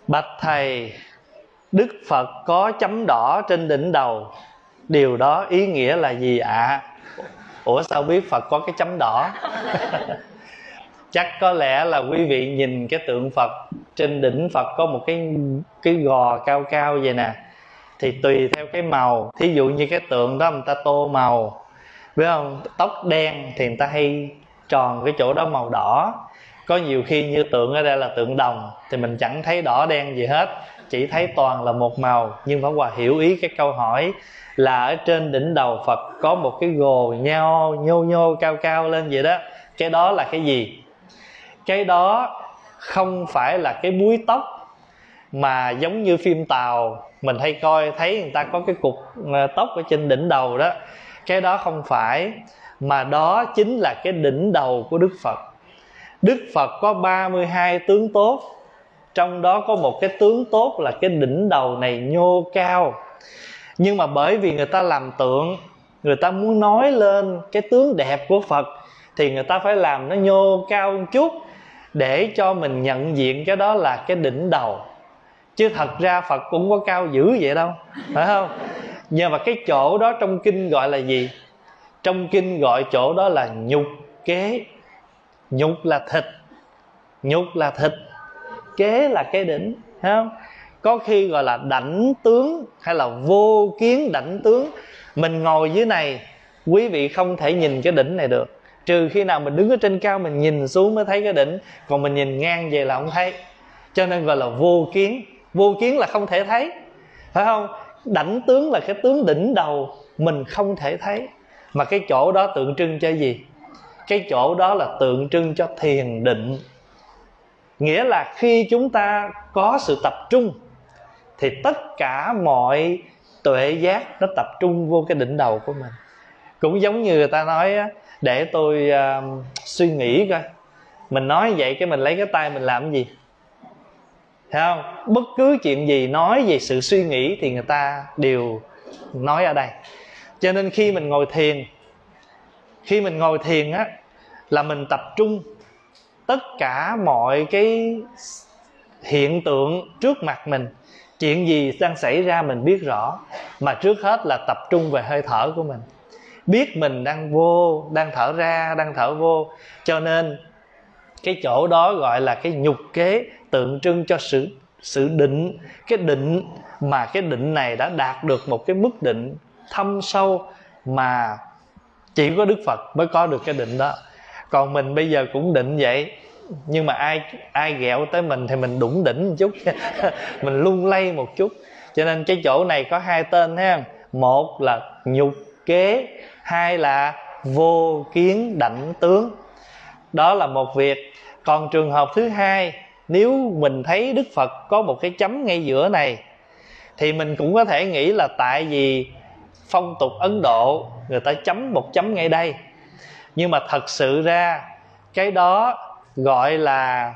Bạch thầy, Đức Phật có chấm đỏ trên đỉnh đầu, điều đó ý nghĩa là gì ạ? Ủa sao biết Phật có cái chấm đỏ? Chắc có lẽ là quý vị nhìn cái tượng Phật, trên đỉnh Phật có một cái gò cao cao vậy nè, thì tùy theo cái màu, thí dụ như cái tượng đó người ta tô màu, biết không? Tóc đen thì người ta hay tròn cái chỗ đó màu đỏ. Có nhiều khi như tượng ở đây là tượng đồng thì mình chẳng thấy đỏ đen gì hết, chỉ thấy toàn là một màu. Nhưng Pháp Hòa hiểu ý cái câu hỏi là ở trên đỉnh đầu Phật có một cái gồ nhô nhô cao cao lên vậy đó. Cái đó là cái gì? Cái đó không phải là cái búi tóc mà giống như phim Tàu mình hay coi, thấy người ta có cái cục tóc ở trên đỉnh đầu đó. Cái đó không phải, mà đó chính là cái đỉnh đầu của Đức Phật. Đức Phật có 32 tướng tốt, trong đó có một cái tướng tốt là cái đỉnh đầu này nhô cao. Nhưng mà bởi vì người ta làm tượng, người ta muốn nói lên cái tướng đẹp của Phật, thì người ta phải làm nó nhô cao một chút để cho mình nhận diện cái đó là cái đỉnh đầu. Chứ thật ra Phật cũng có cao dữ vậy đâu, phải không? Nhưng mà cái chỗ đó trong kinh gọi là gì? Trong kinh gọi chỗ đó là nhục kế. Nhục là thịt, nhục là thịt, kế là cái đỉnh, thấy không? Có khi gọi là đảnh tướng hay là vô kiến đảnh tướng. Mình ngồi dưới này, quý vị không thể nhìn cái đỉnh này được, trừ khi nào mình đứng ở trên cao mình nhìn xuống mới thấy cái đỉnh, còn mình nhìn ngang về là không thấy. Cho nên gọi là vô kiến. Vô kiến là không thể thấy, phải không? Đảnh tướng là cái tướng đỉnh đầu mình không thể thấy. Mà cái chỗ đó tượng trưng cho gì? Cái chỗ đó là tượng trưng cho thiền định. Nghĩa là khi chúng ta có sự tập trung thì tất cả mọi tuệ giác nó tập trung vô cái đỉnh đầu của mình. Cũng giống như người ta nói á, để tôi suy nghĩ coi. Mình nói vậy cái mình lấy cái tay mình làm cái gì? Thấy không? Bất cứ chuyện gì nói về sự suy nghĩ thì người ta đều nói ở đây. Cho nên khi mình ngồi thiền, khi mình ngồi thiền á, là mình tập trung tất cả mọi cái hiện tượng trước mặt mình. Chuyện gì đang xảy ra mình biết rõ, mà trước hết là tập trung về hơi thở của mình, biết mình đang vô, đang thở ra, đang thở vô. Cho nên cái chỗ đó gọi là cái nhục kế, tượng trưng cho sự định. Cái định mà cái định này đã đạt được một cái mức định thâm sâu mà chỉ có Đức Phật mới có được cái định đó. Còn mình bây giờ cũng định vậy, nhưng mà ai ghẹo tới mình thì mình đủng đỉnh một chút mình lung lay một chút. Cho nên cái chỗ này có hai tên, thấy không? Một là nhục kế, hai là vô kiến đảnh tướng. Đó là một việc. Còn trường hợp thứ hai, nếu mình thấy Đức Phật có một cái chấm ngay giữa này, thì mình cũng có thể nghĩ là tại vì phong tục Ấn Độ người ta chấm một chấm ngay đây. Nhưng mà thật sự ra cái đó gọi là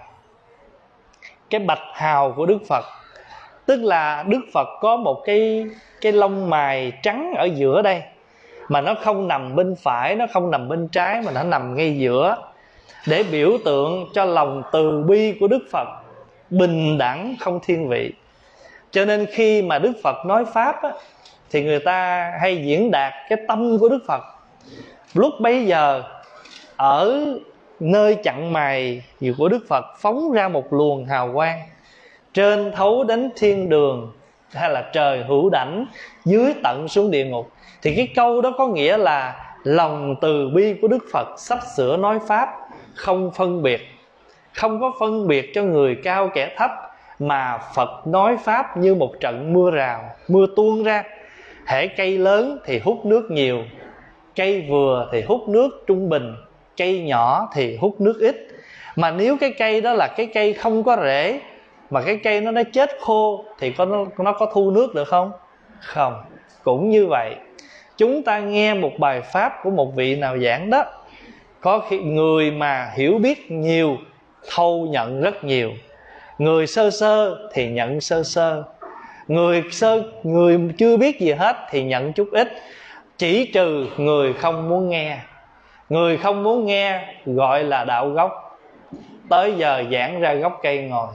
cái bạch hào của Đức Phật. Tức là Đức Phật có một cái lông mày trắng ở giữa đây, mà nó không nằm bên phải, nó không nằm bên trái, mà nó nằm ngay giữa, để biểu tượng cho lòng từ bi của Đức Phật, bình đẳng không thiên vị. Cho nên khi mà Đức Phật nói Pháp á, thì người ta hay diễn đạt cái tâm của Đức Phật. Lúc bấy giờ ở nơi chặng mày của Đức Phật phóng ra một luồng hào quang, trên thấu đến thiên đường, hay là trời hữu đảnh, dưới tận xuống địa ngục. Thì cái câu đó có nghĩa là lòng từ bi của Đức Phật sắp sửa nói Pháp, không phân biệt, không có phân biệt cho người cao kẻ thấp, mà Phật nói Pháp như một trận mưa rào, mưa tuôn ra. Hễ cây lớn thì hút nước nhiều, cây vừa thì hút nước trung bình, cây nhỏ thì hút nước ít. Mà nếu cái cây đó là cái cây không có rễ, mà cái cây nó chết khô, thì nó có thu nước được không? Không. Cũng như vậy, chúng ta nghe một bài pháp của một vị nào giảng đó, có khi người mà hiểu biết nhiều thâu nhận rất nhiều, người sơ sơ thì nhận sơ sơ, người chưa biết gì hết thì nhận chút ít. Chỉ trừ người không muốn nghe. Người không muốn nghe gọi là đạo gốc. tới giờ giảng ra gốc cây ngồi.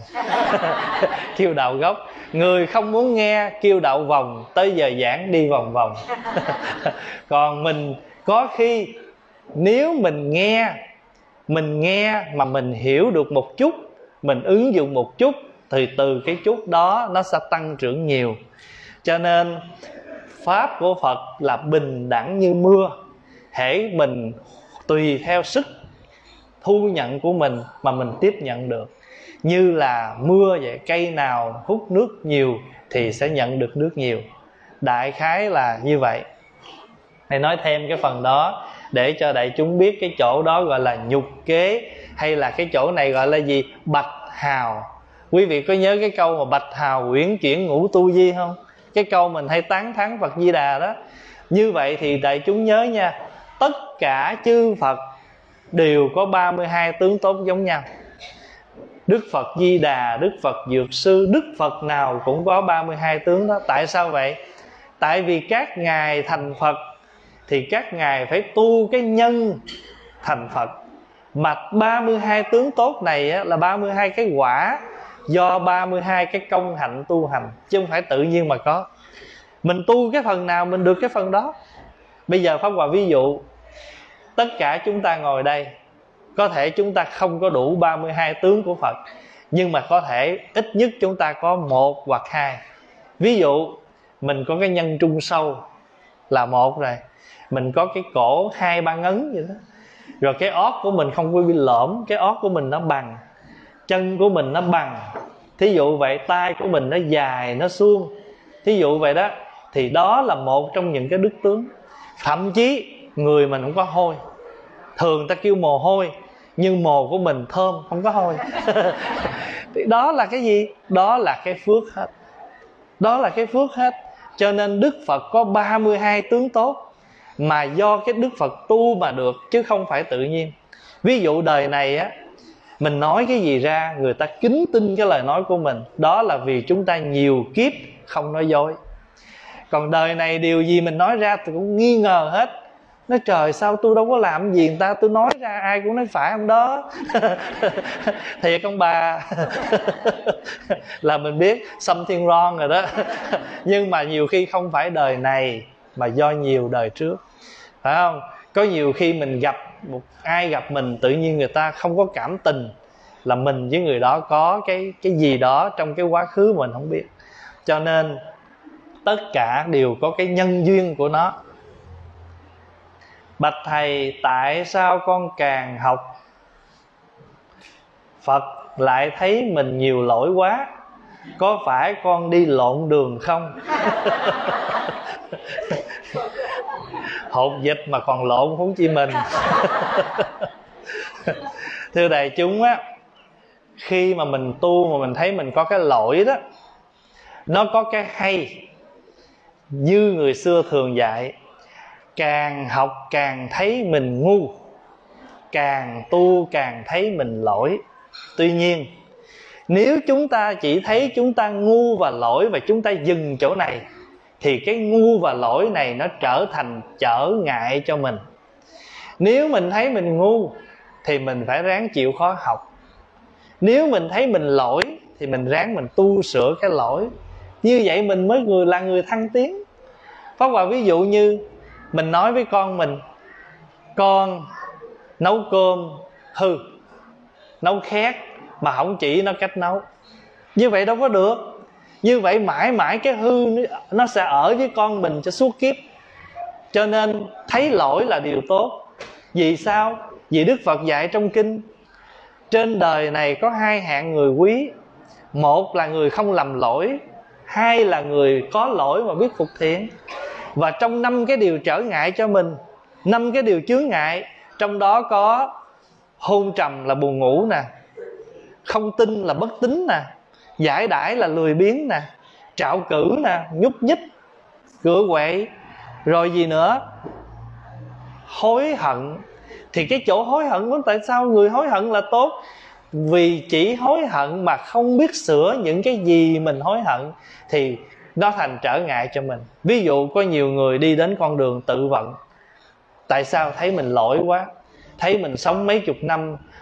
Kêu đậu gốc. Người không muốn nghe kêu đậu vòng, tới giờ giảng đi vòng vòng. Còn mình có khi nếu mình nghe mà mình hiểu được một chút, mình ứng dụng một chút, thì từ cái chút đó nó sẽ tăng trưởng nhiều. Cho nên pháp của Phật là bình đẳng như mưa. Hễ mình tùy theo sức thu nhận của mình mà mình tiếp nhận được. Như là mưa vậy, cây nào hút nước nhiều thì sẽ nhận được nước nhiều. Đại khái là như vậy. Thầy nói thêm cái phần đó để cho đại chúng biết cái chỗ đó gọi là nhục kế, hay là cái chỗ này gọi là gì? Bạch hào. Quý vị có nhớ cái câu mà bạch hào uyển chuyển ngũ tu di không? Cái câu mình hay tán thán Phật Di Đà đó. Như vậy thì đại chúng nhớ nha, tất cả chư Phật đều có 32 tướng tốt giống nhau. Đức Phật Di Đà, Đức Phật Dược Sư, Đức Phật nào cũng có 32 tướng đó. Tại sao vậy? Tại vì các ngài thành Phật thì các ngài phải tu cái nhân thành Phật. Mà 32 tướng tốt này á, là 32 cái quả do 32 cái công hạnh tu hành, chứ không phải tự nhiên mà có. Mình tu cái phần nào mình được cái phần đó. Bây giờ Pháp Hòa ví dụ, tất cả chúng ta ngồi đây, có thể chúng ta không có đủ 32 tướng của Phật, nhưng mà có thể ít nhất chúng ta có một hoặc hai. Ví dụ mình có cái nhân trung sâu là một rồi, mình có cái cổ 2-3 ngấn vậy đó, rồi cái ót của mình không có bị lõm, cái ót của mình nó bằng, chân của mình nó bằng, thí dụ vậy, tay của mình nó dài, nó suông, thí dụ vậy đó. Thì đó là một trong những cái đức tướng. Thậm chí người mình không có hôi, thường ta kêu mồ hôi, nhưng mồ của mình thơm, không có hôi. Thì đó là cái gì? Đó là cái phước hết. Đó là cái phước hết. Cho nên Đức Phật có 32 tướng tốt, mà do cái Đức Phật tu mà được, chứ không phải tự nhiên. Ví dụ đời này á, mình nói cái gì ra người ta kính tin cái lời nói của mình, đó là vì chúng ta nhiều kiếp không nói dối. Còn đời này điều gì mình nói ra thì cũng nghi ngờ hết. Nói trời, sao tôi đâu có làm gì người ta, tôi nói ra ai cũng nói phải không đó. Thiệt ông bà. Là mình biết something wrong rồi đó. Nhưng mà nhiều khi không phải đời này, mà do nhiều đời trước, phải không? Có nhiều khi mình gặp ai gặp mình, tự nhiên người ta không có cảm tình, là mình với người đó có cái gì đó trong cái quá khứ mình không biết. Cho nên tất cả đều có cái nhân duyên của nó. Bạch thầy, tại sao con càng học Phật lại thấy mình nhiều lỗi quá? Có phải con đi lộn đường không? Hột dịch mà còn lộn huống chi mình. Thưa đại chúng á, khi mà mình tu mà mình thấy mình có cái lỗi đó, nó có cái hay. Như người xưa thường dạy, càng học càng thấy mình ngu, càng tu càng thấy mình lỗi. Tuy nhiên, nếu chúng ta chỉ thấy chúng ta ngu và lỗi và chúng ta dừng chỗ này, thì cái ngu và lỗi này nó trở thành trở ngại cho mình. Nếu mình thấy mình ngu thì mình phải ráng chịu khó học. Nếu mình thấy mình lỗi thì mình ráng mình tu sửa cái lỗi. Như vậy mình mới là người thăng tiến. Pháp Hòa ví dụ như mình nói với con mình, con nấu cơm hư, nấu khét mà không chỉ nó cách nấu, như vậy đâu có được. Như vậy mãi mãi cái hư nó sẽ ở với con mình cho suốt kiếp. Cho nên thấy lỗi là điều tốt. Vì sao? Vì Đức Phật dạy trong kinh, trên đời này có hai hạng người quý. Một là người không lầm lỗi, hai là người có lỗi mà biết phục thiện. Và trong 5 cái điều trở ngại cho mình, 5 cái điều chướng ngại, trong đó có hôn trầm là buồn ngủ nè, không tin là bất tín nè, giải đãi là lười biếng nè, trạo cử nè, nhúc nhích, cửa quậy, rồi gì nữa, hối hận. Thì cái chỗ hối hận đó, tại sao người hối hận là tốt? Vì chỉ hối hận mà không biết sửa những cái gì mình hối hận thì nó thành trở ngại cho mình. Ví dụ có nhiều người đi đến con đường tự vận. Tại sao? Thấy mình lỗi quá, thấy mình sống mấy chục năm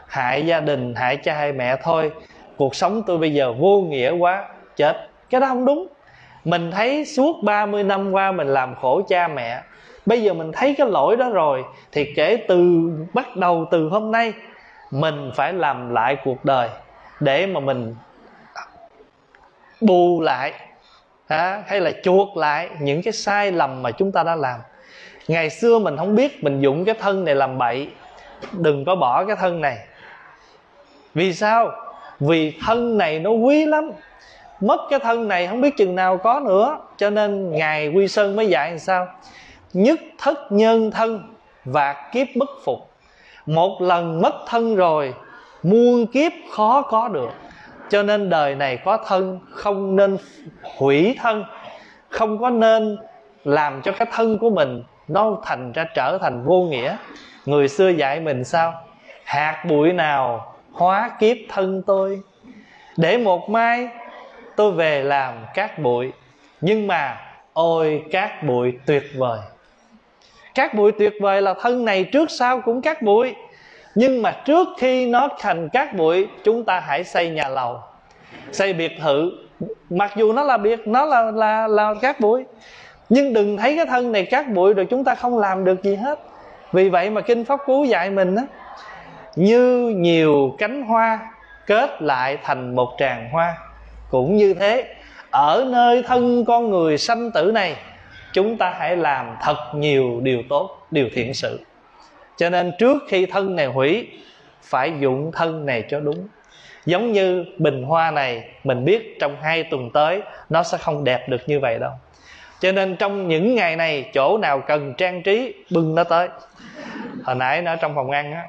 hại gia đình, hại cha hại mẹ thôi, cuộc sống tôi bây giờ vô nghĩa quá, chết. Cái đó không đúng. Mình thấy suốt 30 năm qua mình làm khổ cha mẹ, bây giờ mình thấy cái lỗi đó rồi, thì kể từ bắt đầu từ hôm nay mình phải làm lại cuộc đời để mà mình bù lại hay là chuộc lại những cái sai lầm mà chúng ta đã làm. Ngày xưa mình không biết, mình dụng cái thân này làm bậy. Đừng có bỏ cái thân này. Vì sao? Vì thân này nó quý lắm, mất cái thân này không biết chừng nào có nữa. Cho nên Ngài Quy Sơn mới dạy làm sao? Nhất thất nhân thân và kiếp bất phục. Một lần mất thân rồi, muôn kiếp khó có được. Cho nên đời này có thân, không nên hủy thân, không có nên làm cho cái thân của mình nó trở thành vô nghĩa. Người xưa dạy mình sao? Hạt bụi nào hóa kiếp thân tôi, để một mai tôi về làm cát bụi. Nhưng mà ôi cát bụi tuyệt vời. Cát bụi tuyệt vời là thân này trước sau cũng cát bụi. Nhưng mà trước khi nó thành cát bụi, chúng ta hãy xây nhà lầu, xây biệt thự. Mặc dù nó là cát bụi, nhưng đừng thấy cái thân này cát bụi rồi chúng ta không làm được gì hết. Vì vậy mà Kinh Pháp Cú dạy mình á, như nhiều cánh hoa kết lại thành một tràng hoa. Cũng như thế, ở nơi thân con người sanh tử này, chúng ta hãy làm thật nhiều điều tốt, điều thiện sự. Cho nên trước khi thân này hủy, phải dụng thân này cho đúng. Giống như bình hoa này, mình biết trong 2 tuần tới nó sẽ không đẹp được như vậy đâu. Cho nên trong những ngày này, chỗ nào cần trang trí, bưng nó tới. Hồi nãy nó trong phòng ăn á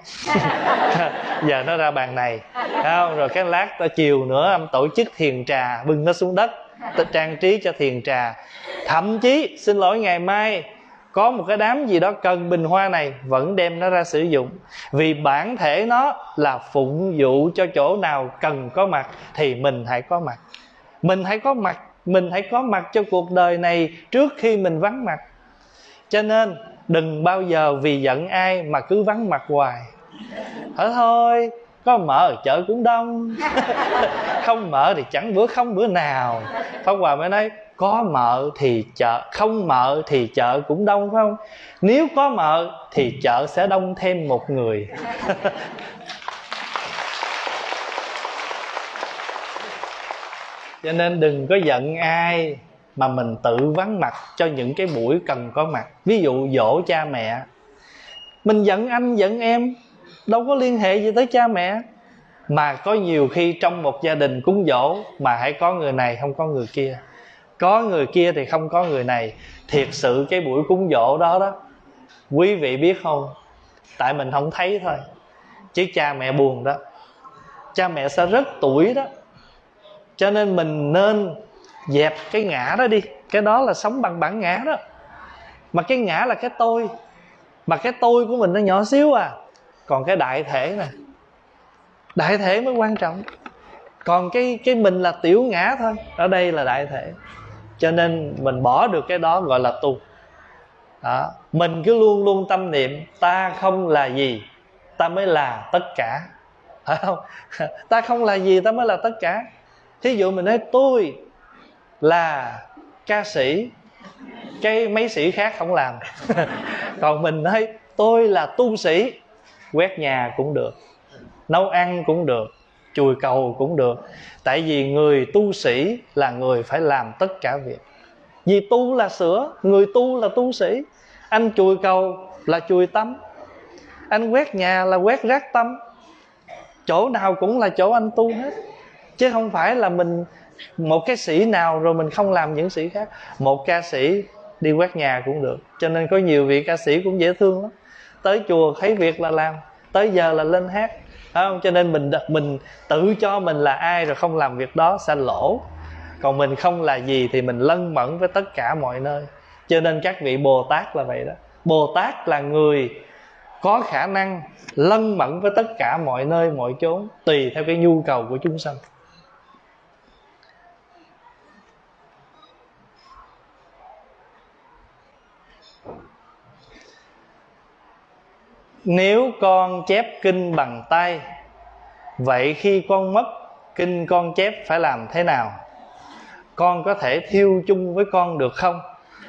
giờ nó ra bàn này, không? Rồi cái lát tới chiều nữa tổ chức thiền trà, bưng nó xuống đất, trang trí cho thiền trà. Thậm chí xin lỗi, ngày mai có một cái đám gì đó cần bình hoa này, vẫn đem nó ra sử dụng. Vì bản thể nó là phụng vụ cho chỗ nào cần có mặt, thì mình hãy có mặt. Mình hãy có mặt, mình hãy có mặt cho cuộc đời này trước khi mình vắng mặt. Cho nên đừng bao giờ vì giận ai mà cứ vắng mặt hoài. Thôi, có mở ở chợ cũng đông không mở thì chẳng bữa không bữa nào. Pháp Hòa mới nói, có mợ thì chợ, không mợ thì chợ cũng đông, phải không? Nếu có mợ thì chợ sẽ đông thêm một người Cho nên đừng có giận ai mà mình tự vắng mặt cho những cái buổi cần có mặt. Ví dụ dỗ cha mẹ, mình giận anh giận em, đâu có liên hệ gì tới cha mẹ. Mà có nhiều khi trong một gia đình cúng dỗ mà hãy có người này không có người kia, có người kia thì không có người này. Thiệt sự cái buổi cúng dỗ đó đó, quý vị biết không, tại mình không thấy thôi, chứ cha mẹ buồn đó, cha mẹ sẽ rất tủi đó. Cho nên mình nên dẹp cái ngã đó đi. Cái đó là sống bằng bản ngã đó. Mà cái ngã là cái tôi, mà cái tôi của mình nó nhỏ xíu à. Còn cái đại thể nè, đại thể mới quan trọng. Còn cái mình là tiểu ngã thôi, ở đây là đại thể. Cho nên mình bỏ được cái đó gọi là tu đó. Mình cứ luôn luôn tâm niệm ta không là gì, ta mới là tất cả, phải không? Ta không là gì, ta mới là tất cả. Thí dụ mình nói tôi là ca sĩ, cái mấy sĩ khác không làm còn mình nói tôi là tu sĩ, quét nhà cũng được, nấu ăn cũng được, chùi cầu cũng được. Tại vì người tu sĩ là người phải làm tất cả việc. Vì tu là sửa, người tu là tu sĩ. Anh chùi cầu là chùi tâm, anh quét nhà là quét rác tâm. Chỗ nào cũng là chỗ anh tu hết. Chứ không phải là mình một cái sĩ nào rồi mình không làm những sĩ khác. Một ca sĩ đi quét nhà cũng được. Cho nên có nhiều vị ca sĩ cũng dễ thương lắm, tới chùa thấy việc là làm, tới giờ là lên hát, phải không? Cho nên mình tự cho mình là ai rồi không làm việc đó sẽ lỗ. Còn mình không là gì thì mình lân mẫn với tất cả mọi nơi. Cho nên các vị Bồ Tát là vậy đó. Bồ Tát là người có khả năng lân mẫn với tất cả mọi nơi mọi chốn, tùy theo cái nhu cầu của chúng sanh. Nếu con chép kinh bằng tay Vậy khi con mất, kinh con chép phải làm thế nào? Con có thể thiêu chung với con được không?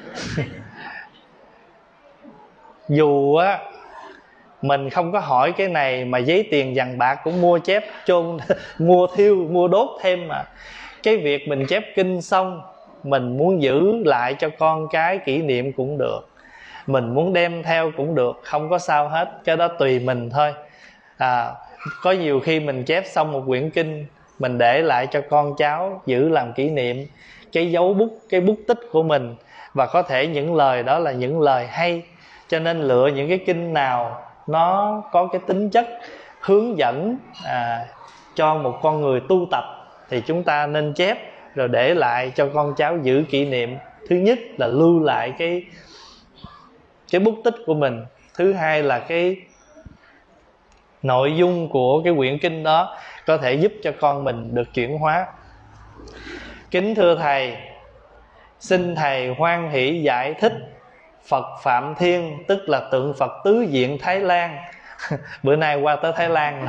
Dù á mình không có hỏi cái này mà giấy tiền vàng bạc cũng mua chép chôn mua thiêu, mua đốt thêm mà. Cái việc mình chép kinh xong, mình muốn giữ lại cho con cái kỷ niệm cũng được, mình muốn đem theo cũng được, không có sao hết. Cái đó tùy mình thôi. Có nhiều khi mình chép xong một quyển kinh, mình để lại cho con cháu giữ làm kỷ niệm, cái dấu bút, cái bút tích của mình. Và có thể những lời đó là những lời hay, cho nên lựa những cái kinh nào nó có cái tính chất hướng dẫn cho một con người tu tập thì chúng ta nên chép, rồi để lại cho con cháu giữ kỷ niệm. Thứ nhất là lưu lại cái bút tích của mình. Thứ hai là cái nội dung của cái quyển kinh đó có thể giúp cho con mình được chuyển hóa. Kính thưa Thầy, xin Thầy hoan hỷ giải thích Phật Phạm Thiên, tức là tượng Phật tứ diện Thái Lan. Bữa nay qua tới Thái Lan.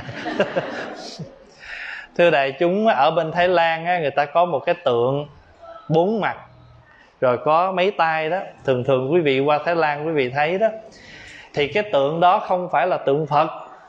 Thưa đại chúng, ở bên Thái Lan á, người ta có một cái tượng 4 mặt, rồi có mấy tay đó. Thường quý vị qua Thái Lan quý vị thấy đó. Thì cái tượng đó không phải là tượng Phật.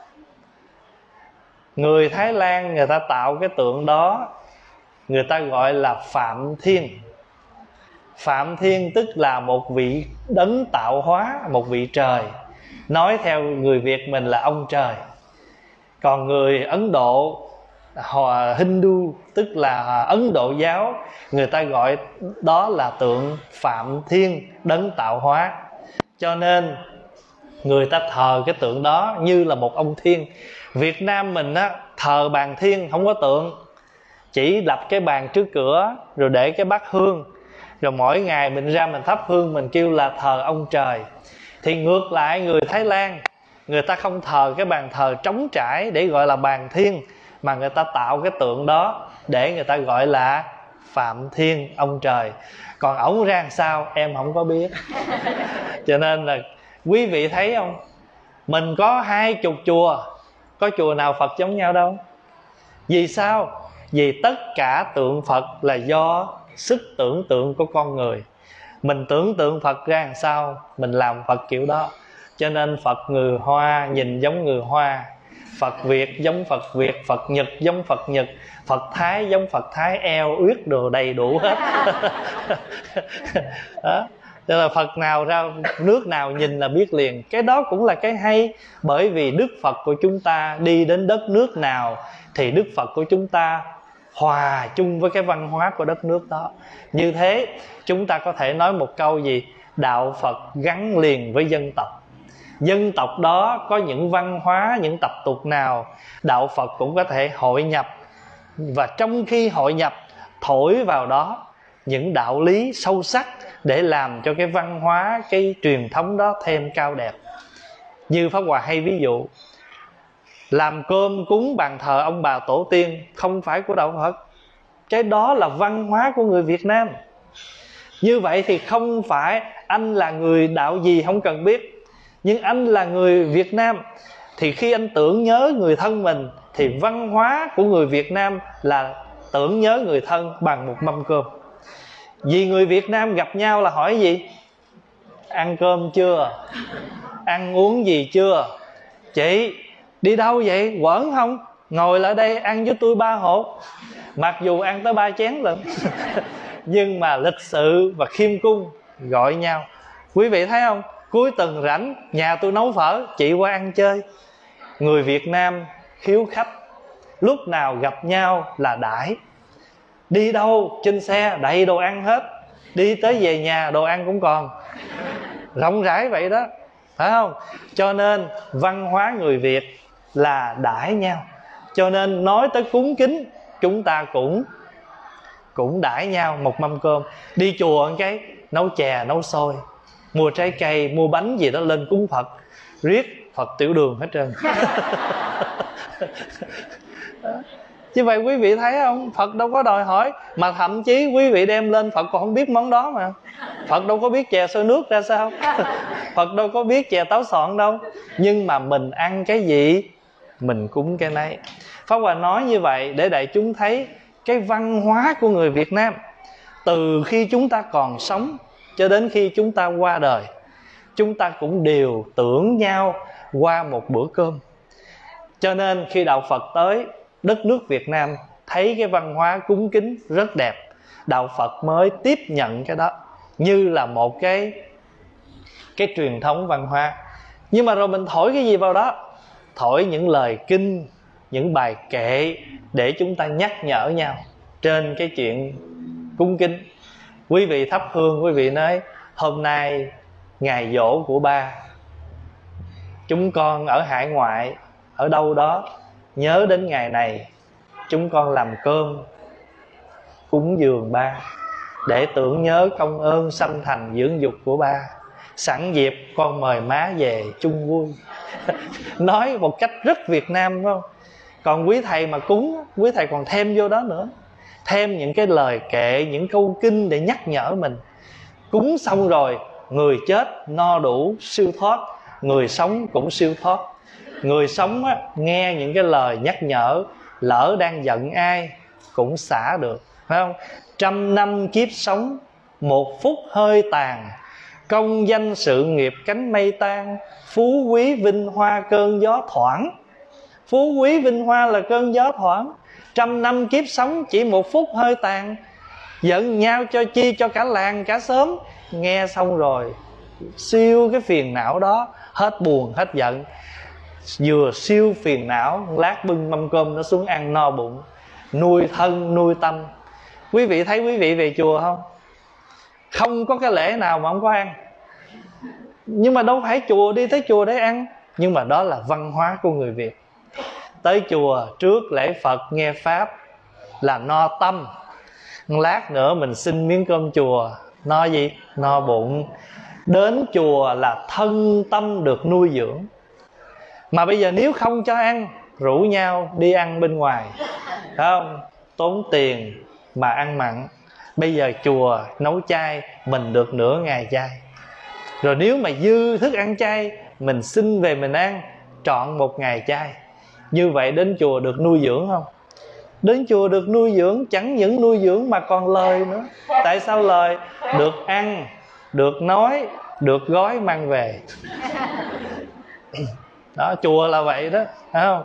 Người Thái Lan người ta tạo cái tượng đó, người ta gọi là Phạm Thiên. Phạm Thiên tức là một vị đấng tạo hóa, một vị trời. Nói theo người Việt mình là ông trời. Còn người Ấn Độ, Hindu tức là Ấn Độ giáo, người ta gọi đó là tượng Phạm Thiên, đấng tạo hóa. Cho nên người ta thờ cái tượng đó như là một ông thiên. Việt Nam mình á, thờ bàn thiên không có tượng, chỉ lập cái bàn trước cửa rồi để cái bát hương, rồi mỗi ngày mình ra mình thắp hương, mình kêu là thờ ông trời. Thì ngược lại người Thái Lan, người ta không thờ cái bàn thờ trống trải để gọi là bàn thiên, mà người ta tạo cái tượng đó để người ta gọi là Phạm Thiên, ông trời. Còn ổng ra làm sao em không có biết. Cho nên là quý vị thấy không, mình có 20 chùa, có chùa nào Phật giống nhau đâu. Vì sao? Vì tất cả tượng Phật là do sức tưởng tượng của con người. Mình tưởng tượng Phật ra làm sao, mình làm Phật kiểu đó. Cho nên Phật người Hoa nhìn giống người Hoa, Phật Việt giống Phật Việt, Phật Nhật giống Phật Nhật, Phật Thái giống Phật Thái, eo uyết đồ đầy đủ hết. Đó. Cho là Phật nào ra nước nào nhìn là biết liền. Cái đó cũng là cái hay. Bởi vì Đức Phật của chúng ta đi đến đất nước nào thì Đức Phật của chúng ta hòa chung với cái văn hóa của đất nước đó. Như thế chúng ta có thể nói một câu gì? Đạo Phật gắn liền với dân tộc. Dân tộc đó có những văn hóa, những tập tục nào, đạo Phật cũng có thể hội nhập. Và trong khi hội nhập, thổi vào đó những đạo lý sâu sắc để làm cho cái văn hóa, cái truyền thống đó thêm cao đẹp. Như Pháp Hòa hay ví dụ, làm cơm cúng bàn thờ ông bà tổ tiên không phải của đạo Phật. Cái đó là văn hóa của người Việt Nam. Như vậy thì không phải anh là người đạo gì không cần biết, nhưng anh là người Việt Nam, thì khi anh tưởng nhớ người thân mình thì văn hóa của người Việt Nam là tưởng nhớ người thân bằng một mâm cơm. Vì người Việt Nam gặp nhau là hỏi gì? Ăn cơm chưa? Ăn uống gì chưa? Chị đi đâu vậy? Quẩn không? Ngồi lại đây ăn với tôi 3 hột. Mặc dù ăn tới 3 chén lận. Nhưng mà lịch sự và khiêm cung gọi nhau. Quý vị thấy không? Cuối tuần rảnh, nhà tôi nấu phở, chị qua ăn chơi. Người Việt Nam hiếu khách, lúc nào gặp nhau là đãi. Đi đâu trên xe đầy đồ ăn hết, đi tới về nhà đồ ăn cũng còn. Rộng rãi vậy đó, phải không? Cho nên văn hóa người Việt là đãi nhau. Cho nên nói tới cúng kính, chúng ta cũng đãi nhau một mâm cơm. Đi chùa một cái nấu chè nấu xôi, mua trái cây mua bánh gì đó lên cúng Phật, riết Phật tiểu đường hết trơn. Như vậy quý vị thấy không? Phật đâu có đòi hỏi. Mà thậm chí quý vị đem lên Phật còn không biết món đó mà. Phật đâu có biết chè sôi nước ra sao. Phật đâu có biết chè táo xoọn đâu. Nhưng mà mình ăn cái gì mình cúng cái nấy. Pháp Hòa nói như vậy để đại chúng thấy cái văn hóa của người Việt Nam, từ khi chúng ta còn sống cho đến khi chúng ta qua đời, chúng ta cũng đều tưởng nhau qua một bữa cơm. Cho nên khi đạo Phật tới đất nước Việt Nam, thấy cái văn hóa cúng kính rất đẹp, đạo Phật mới tiếp nhận cái đó như là một cái truyền thống văn hóa. Nhưng mà rồi mình thổi cái gì vào đó? Thổi những lời kinh, những bài kệ để chúng ta nhắc nhở nhau trên cái chuyện cúng kính. Quý vị thắp hương, quý vị nói hôm nay ngày giỗ của ba, chúng con ở hải ngoại, ở đâu đó, nhớ đến ngày này, chúng con làm cơm cúng dường ba để tưởng nhớ công ơn sanh thành dưỡng dục của ba. Sẵn dịp con mời má về chung vui. Nói một cách rất Việt Nam, phải không? Còn quý thầy mà cúng, quý thầy còn thêm vô đó nữa, thêm những cái lời kệ, những câu kinh để nhắc nhở mình. Cúng xong rồi, người chết no đủ siêu thoát, người sống cũng siêu thoát. Người sống á, nghe những cái lời nhắc nhở, lỡ đang giận ai cũng xả được, phải không? 100 năm kiếp sống, 1 phút hơi tàn, công danh sự nghiệp cánh mây tan, phú quý vinh hoa cơn gió thoảng. Phú quý vinh hoa là cơn gió thoảng. 100 năm kiếp sống chỉ 1 phút hơi tàn, giận nhau cho chi cho cả làng cả xóm. Nghe xong rồi siêu cái phiền não đó, hết buồn hết giận. Vừa siêu phiền não, lát bưng mâm cơm nó xuống ăn no bụng, nuôi thân nuôi tâm. Quý vị thấy quý vị về chùa không? Không có cái lễ nào mà không có ăn. Nhưng mà đâu phải chùa, đi tới chùa để ăn. Nhưng mà đó là văn hóa của người Việt. Tới chùa trước lễ Phật nghe Pháp là no tâm. Lát nữa mình xin miếng cơm chùa, no gì? No bụng. Đến chùa là thân tâm được nuôi dưỡng. Mà bây giờ nếu không cho ăn, rủ nhau đi ăn bên ngoài, phải không? Tốn tiền mà ăn mặn. Bây giờ chùa nấu chay, mình được nửa ngày chay. Rồi nếu mà dư thức ăn chay, mình xin về mình ăn trọn 1 ngày chay. Như vậy đến chùa được nuôi dưỡng không? Đến chùa được nuôi dưỡng, chẳng những nuôi dưỡng mà còn lời nữa. Tại sao lời? Được ăn, được nói, được gói mang về. Đó, chùa là vậy đó, phải không?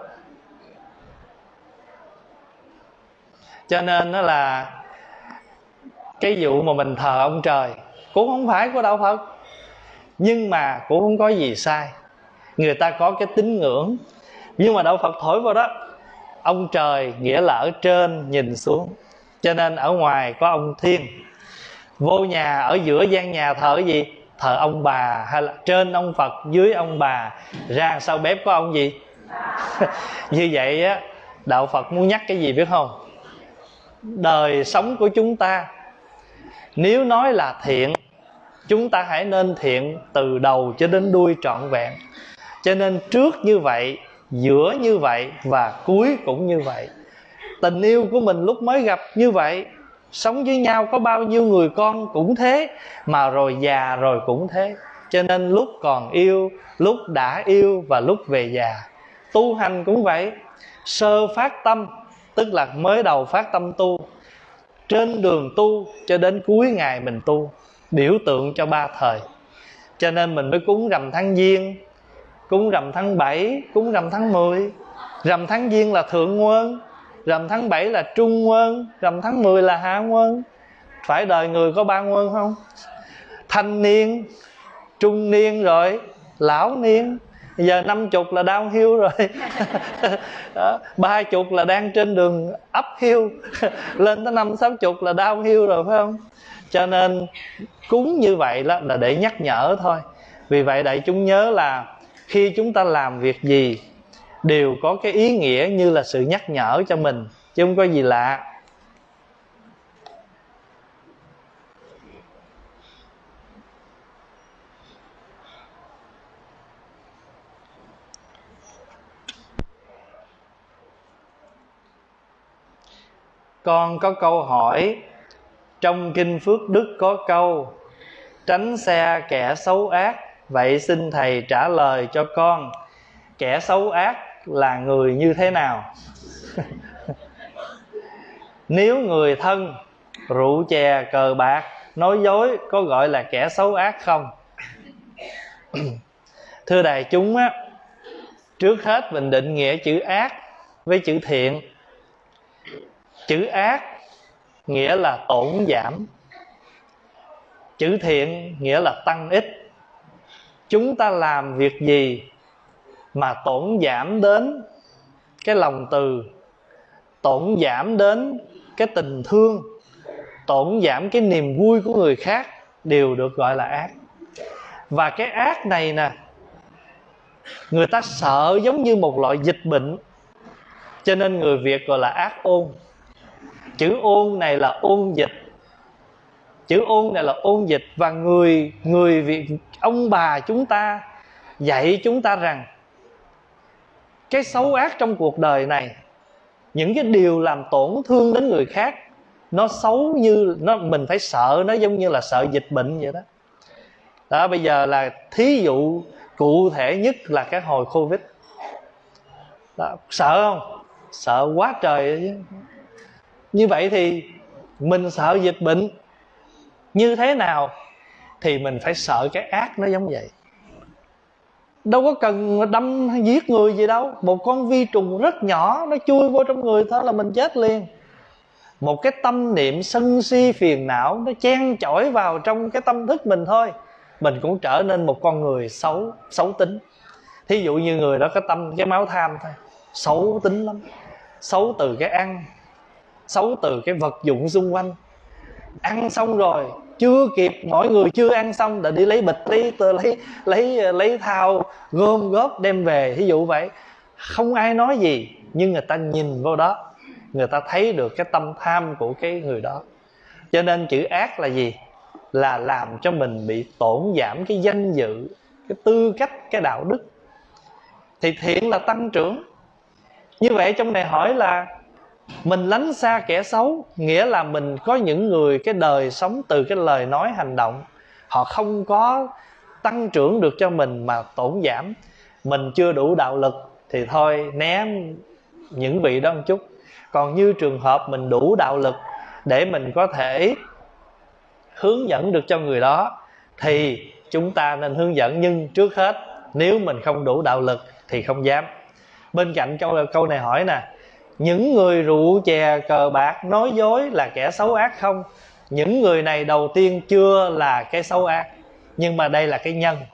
Cho nên đó là cái vụ mà mình thờ ông trời cũng không phải của đạo Phật, nhưng mà cũng không có gì sai. Người ta có cái tín ngưỡng, nhưng mà đạo Phật thổi vào đó. Ông trời nghĩa là ở trên nhìn xuống, cho nên ở ngoài có ông Thiên. Vô nhà, ở giữa gian nhà thờ cái gì? Thờ ông bà, hay là trên ông Phật dưới ông bà, ra sau bếp có ông gì? Như vậy á, đạo Phật muốn nhắc cái gì biết không? Đời sống của chúng ta nếu nói là thiện, chúng ta hãy nên thiện từ đầu cho đến đuôi trọn vẹn. Cho nên trước như vậy, giữa như vậy và cuối cũng như vậy. Tình yêu của mình lúc mới gặp như vậy, sống với nhau có bao nhiêu người con cũng thế, mà rồi già rồi cũng thế. Cho nên lúc còn yêu, lúc đã yêu và lúc về già. Tu hành cũng vậy. Sơ phát tâm, tức là mới đầu phát tâm tu, trên đường tu cho đến cuối ngày mình tu, biểu tượng cho 3 thời. Cho nên mình mới cúng rằm tháng Giêng, cúng rằm tháng 7, cúng rằm tháng 10. Rằm tháng Giêng là thượng nguyên, rằm tháng 7 là trung nguyên, rằm tháng 10 là hạ nguyên. Phải đời người có 3 nguyên không? Thanh niên, trung niên rồi lão niên. Giờ 50 là downhill rồi. 30 là đang trên đường uphill. Lên tới 50-60 là downhill rồi, phải không? Cho nên cúng như vậy đó là để nhắc nhở thôi. Vì vậy đại chúng nhớ là khi chúng ta làm việc gì đều có cái ý nghĩa như là sự nhắc nhở cho mình, chứ không có gì lạ. Con có câu hỏi, trong Kinh Phước Đức có câu tránh xa kẻ xấu ác. Vậy xin Thầy trả lời cho con, kẻ xấu ác là người như thế nào? Nếu người thân rượu chè cờ bạc nói dối có gọi là kẻ xấu ác không? Thưa đại chúng á, trước hết mình định nghĩa chữ ác với chữ thiện. Chữ ác nghĩa là tổn giảm, chữ thiện nghĩa là tăng ích. Chúng ta làm việc gì mà tổn giảm đến cái lòng từ, tổn giảm đến cái tình thương, tổn giảm cái niềm vui của người khác, đều được gọi là ác. Và cái ác này nè, người ta sợ giống như một loại dịch bệnh, cho nên người Việt gọi là ác ôn. Chữ ôn này là ôn dịch, chữ ôn này là ôn dịch. Và người Việt, ông bà chúng ta dạy chúng ta rằng cái xấu ác trong cuộc đời này, những cái điều làm tổn thương đến người khác, nó xấu như mình phải sợ nó, giống như là sợ dịch bệnh vậy đó. Đó, bây giờ là thí dụ cụ thể nhất là cái hồi Covid đó, sợ không? Sợ quá trời chứ. Như vậy thì mình sợ dịch bệnh như thế nào thì mình phải sợ cái ác nó giống vậy. Đâu có cần đâm giết người gì đâu. Một con vi trùng rất nhỏ nó chui vô trong người thôi là mình chết liền. Một cái tâm niệm sân si phiền não nó chen chỏi vào trong cái tâm thức mình thôi, mình cũng trở nên một con người xấu tính. Thí dụ như người đó có cái máu tham thôi, xấu tính lắm. Xấu từ cái ăn, xấu từ cái vật dụng xung quanh. Ăn xong rồi chưa kịp, mọi người chưa ăn xong đã đi lấy bịch, lấy thao gom góp đem về. Thí dụ vậy, không ai nói gì, nhưng người ta nhìn vô đó, người ta thấy được cái tâm tham của cái người đó. Cho nên chữ ác là gì? Là làm cho mình bị tổn giảm cái danh dự, cái tư cách, cái đạo đức. Thì thiện là tăng trưởng. Như vậy trong này hỏi là mình lánh xa kẻ xấu, nghĩa là mình có những người cái đời sống từ cái lời nói hành động, họ không có tăng trưởng được cho mình mà tổn giảm. Mình chưa đủ đạo lực thì thôi ném những vị đó một chút. Còn như trường hợp mình đủ đạo lực để mình có thể hướng dẫn được cho người đó thì chúng ta nên hướng dẫn. Nhưng trước hết nếu mình không đủ đạo lực thì không dám. Bên cạnh câu này hỏi nè, những người rượu chè cờ bạc nói dối là kẻ xấu ác không? Những người này đầu tiên chưa là cái xấu ác, nhưng mà đây là cái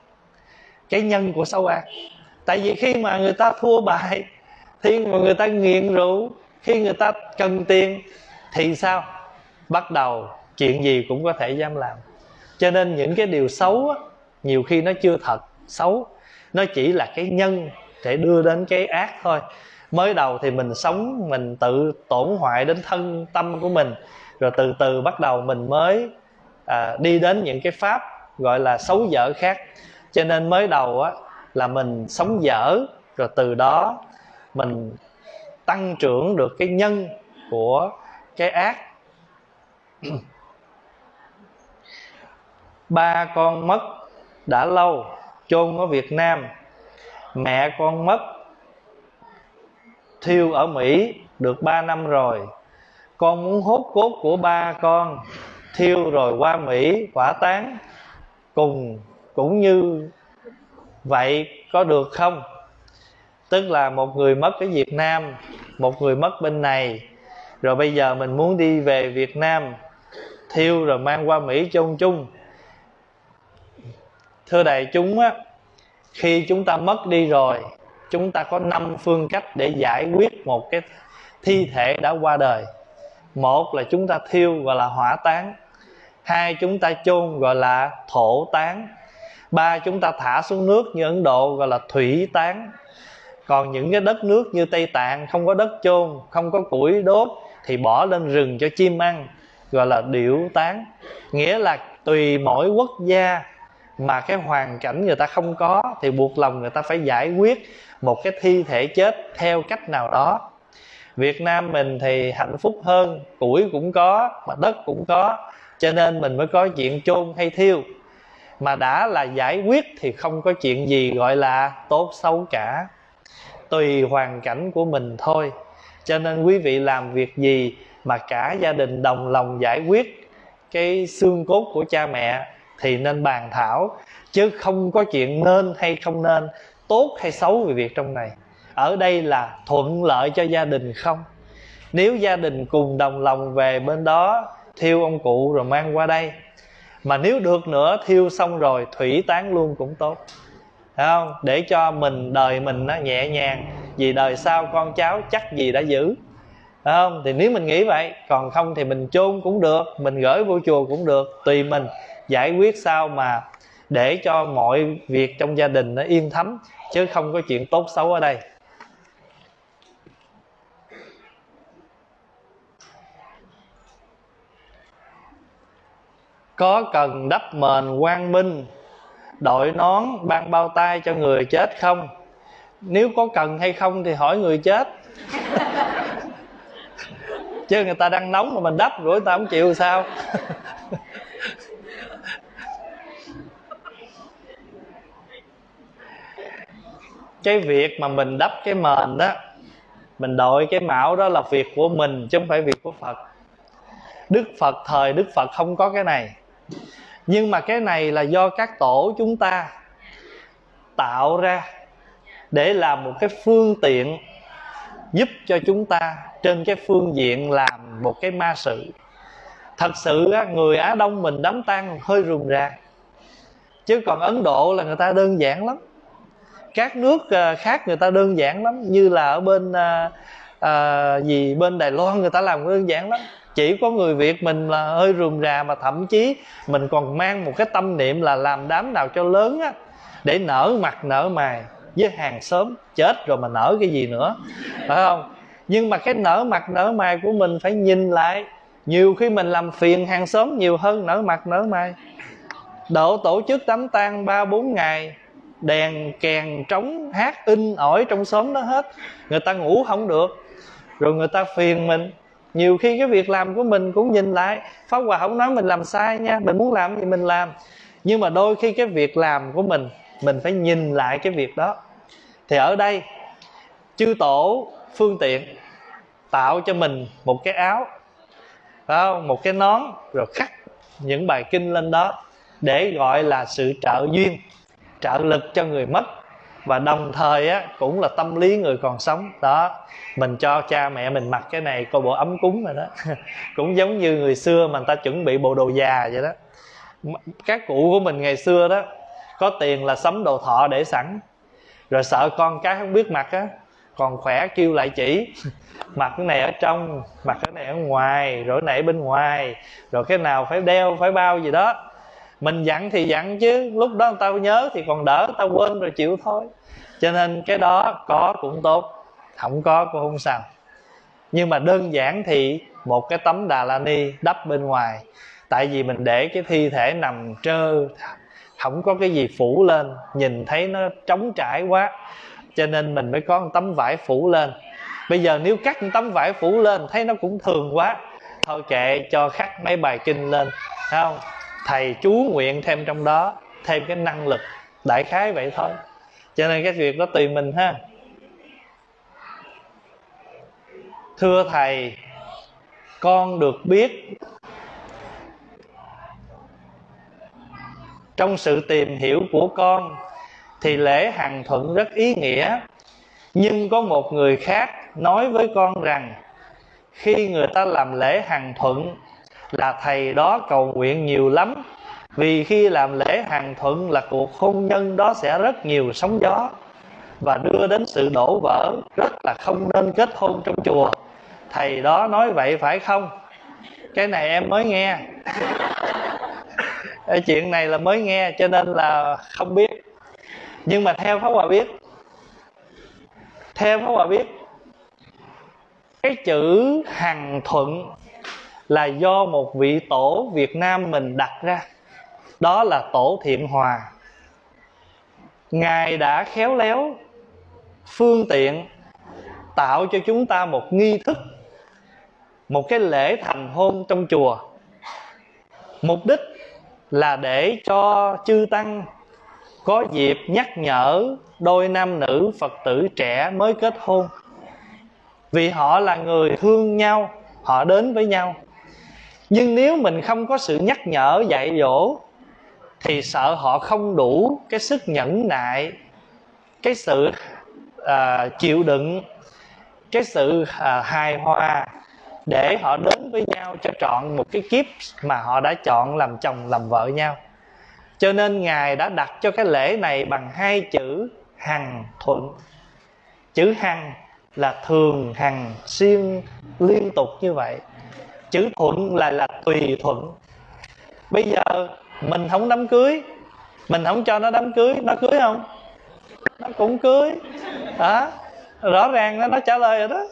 nhân của xấu ác. Tại vì khi mà người ta thua bài, khi mà người ta nghiện rượu, khi người ta cần tiền thì sao? Bắt đầu chuyện gì cũng có thể dám làm. Cho nên những cái điều xấu á, nhiều khi nó chưa thật xấu, nó chỉ là cái nhân để đưa đến cái ác thôi. Mới đầu thì mình sống, mình tự tổn hoại đến thân tâm của mình, rồi từ từ bắt đầu mình mới đi đến những cái pháp gọi là xấu dở khác. Cho nên mới đầu á, là mình sống dở, rồi từ đó mình tăng trưởng được cái nhân của cái ác. Ba con mất đã lâu, chôn ở Việt Nam. Mẹ con mất thiêu ở Mỹ được 3 năm rồi. Con muốn hốt cốt của ba con thiêu rồi qua Mỹ hỏa táng cũng như vậy có được không? Tức là một người mất ở Việt Nam, một người mất bên này, rồi bây giờ mình muốn đi về Việt Nam thiêu rồi mang qua Mỹ chôn chung. Thưa đại chúng á, khi chúng ta mất đi rồi, chúng ta có 5 phương cách để giải quyết một cái thi thể đã qua đời. Một là chúng ta thiêu gọi là hỏa táng. Hai, chúng ta chôn gọi là thổ táng. Ba, chúng ta thả xuống nước như Ấn Độ gọi là thủy táng. Còn những cái đất nước như Tây Tạng không có đất chôn, không có củi đốt thì bỏ lên rừng cho chim ăn, gọi là điểu táng. Nghĩa là tùy mỗi quốc gia mà cái hoàn cảnh người ta không có thì buộc lòng người ta phải giải quyết một cái thi thể chết theo cách nào đó. Việt Nam mình thì hạnh phúc hơn, củi cũng có mà đất cũng có, cho nên mình mới có chuyện chôn hay thiêu. Mà đã là giải quyết thì không có chuyện gì gọi là tốt xấu cả, tùy hoàn cảnh của mình thôi. Cho nên quý vị làm việc gì mà cả gia đình đồng lòng giải quyết cái xương cốt của cha mẹ thì nên bàn thảo, chứ không có chuyện nên hay không nên, tốt hay xấu về việc trong này. Ở đây là thuận lợi cho gia đình không. Nếu gia đình cùng đồng lòng về bên đó thiêu ông cụ rồi mang qua đây, mà nếu được nữa thiêu xong rồi thủy tán luôn cũng tốt, phải không? Để cho mình, đời mình nó nhẹ nhàng, vì đời sau con cháu chắc gì đã giữ, phải không? Thì nếu mình nghĩ vậy, còn không thì mình chôn cũng được, mình gửi vô chùa cũng được, tùy mình giải quyết sao mà để cho mọi việc trong gia đình nó yên thấm, chứ không có chuyện tốt xấu ở đây. Có cần đắp mền quang minh, đội nón, ban bao tay cho người chết không? Nếu có cần hay không thì hỏi người chết. Chứ người ta đang nóng mà mình đắp rồi người ta không chịu sao? Cái việc mà mình đắp cái mền đó, mình đội cái mão đó là việc của mình chứ không phải việc của Phật. Đức Phật, thời Đức Phật không có cái này. Nhưng mà cái này là do các tổ chúng ta tạo ra để làm một cái phương tiện giúp cho chúng ta trên cái phương diện làm một cái ma sự. Thật sự người Á Đông mình đám tang hơi rườm rà, chứ còn Ấn Độ là người ta đơn giản lắm. Các nước khác người ta đơn giản lắm. Như là ở bên bên Đài Loan người ta làm đơn giản lắm. Chỉ có người Việt mình là hơi rườm rà, mà thậm chí mình còn mang một cái tâm niệm là làm đám nào cho lớn á, để nở mặt nở mày với hàng xóm. Chết rồi mà nở cái gì nữa, phải không? Nhưng mà cái nở mặt nở mày của mình phải nhìn lại, nhiều khi mình làm phiền hàng xóm nhiều hơn nở mặt nở mày. Độ tổ chức đám tang 3-4 ngày, đèn kèn trống hát in ỏi trong xóm đó hết, người ta ngủ không được, rồi người ta phiền mình. Nhiều khi cái việc làm của mình cũng nhìn lại. Pháp Hòa không nói mình làm sai nha, mình muốn làm gì mình làm, nhưng mà đôi khi cái việc làm của mình phải nhìn lại cái việc đó. Thì ở đây chư tổ phương tiện tạo cho mình một cái áo, phải không? Một cái nón, rồi khắc những bài kinh lên đó để gọi là sự trợ duyên, trợ lực cho người mất, và đồng thời cũng là tâm lý người còn sống đó. Mình cho cha mẹ mình mặc cái này coi bộ ấm cúng rồi đó. Cũng giống như người xưa mà người ta chuẩn bị bộ đồ già vậy đó. Các cụ của mình ngày xưa đó, có tiền là sắm đồ thọ để sẵn, rồi sợ con cái không biết mặc á, còn khỏe kêu lại chỉ. Mặc cái này ở trong, mặc cái này ở ngoài, rồi cái này ở bên ngoài, rồi cái nào phải đeo phải bao gì đó. Mình dặn thì dặn, chứ lúc đó người ta nhớ thì còn đỡ, người ta quên rồi chịu thôi. Cho nên cái đó có cũng tốt, không có cũng không sao. Nhưng mà đơn giản thì một cái tấm Đà La Ni đắp bên ngoài. Tại vì mình để cái thi thể nằm trơ, không có cái gì phủ lên, nhìn thấy nó trống trải quá, cho nên mình mới có một tấm vải phủ lên. Bây giờ nếu cắt một tấm vải phủ lên thấy nó cũng thường quá, thôi kệ, cho khắc mấy bài kinh lên, thấy không? Thầy chú nguyện thêm trong đó, thêm cái năng lực, đại khái vậy thôi. Cho nên cái việc đó tùy mình ha. Thưa thầy, con được biết trong sự tìm hiểu của con thì lễ Hằng Thuận rất ý nghĩa. Nhưng có một người khác nói với con rằng khi người ta làm lễ Hằng Thuận là thầy đó cầu nguyện nhiều lắm, vì khi làm lễ Hằng Thuận là cuộc hôn nhân đó sẽ rất nhiều sóng gió và đưa đến sự đổ vỡ, rất là không nên kết hôn trong chùa. Thầy đó nói vậy phải không? Cái này em mới nghe. Chuyện này là mới nghe cho nên là không biết. Nhưng mà theo Pháp Hòa biết, cái chữ Hằng Thuận là do một vị tổ Việt Nam mình đặt ra. Đó là Tổ Thiện Hòa. Ngài đã khéo léo phương tiện tạo cho chúng ta một nghi thức, một cái lễ thành hôn trong chùa. Mục đích là để cho chư tăng có dịp nhắc nhở đôi nam nữ Phật tử trẻ mới kết hôn vì họ là người thương nhau, họ đến với nhau. Nhưng nếu mình không có sự nhắc nhở dạy dỗ thì sợ họ không đủ cái sức nhẫn nại, cái sự chịu đựng, cái sự hài hòa để họ đến với nhau cho trọn một cái kiếp mà họ đã chọn làm chồng làm vợ nhau. Cho nên Ngài đã đặt cho cái lễ này bằng 2 chữ hằng thuận. Chữ hằng là thường hằng xuyên liên tục như vậy. Chữ thuận là tùy thuận. Bây giờ mình không đám cưới, mình không cho nó đám cưới, nó cưới không? Nó cũng cưới đó. Rõ ràng nó trả lời rồi đó.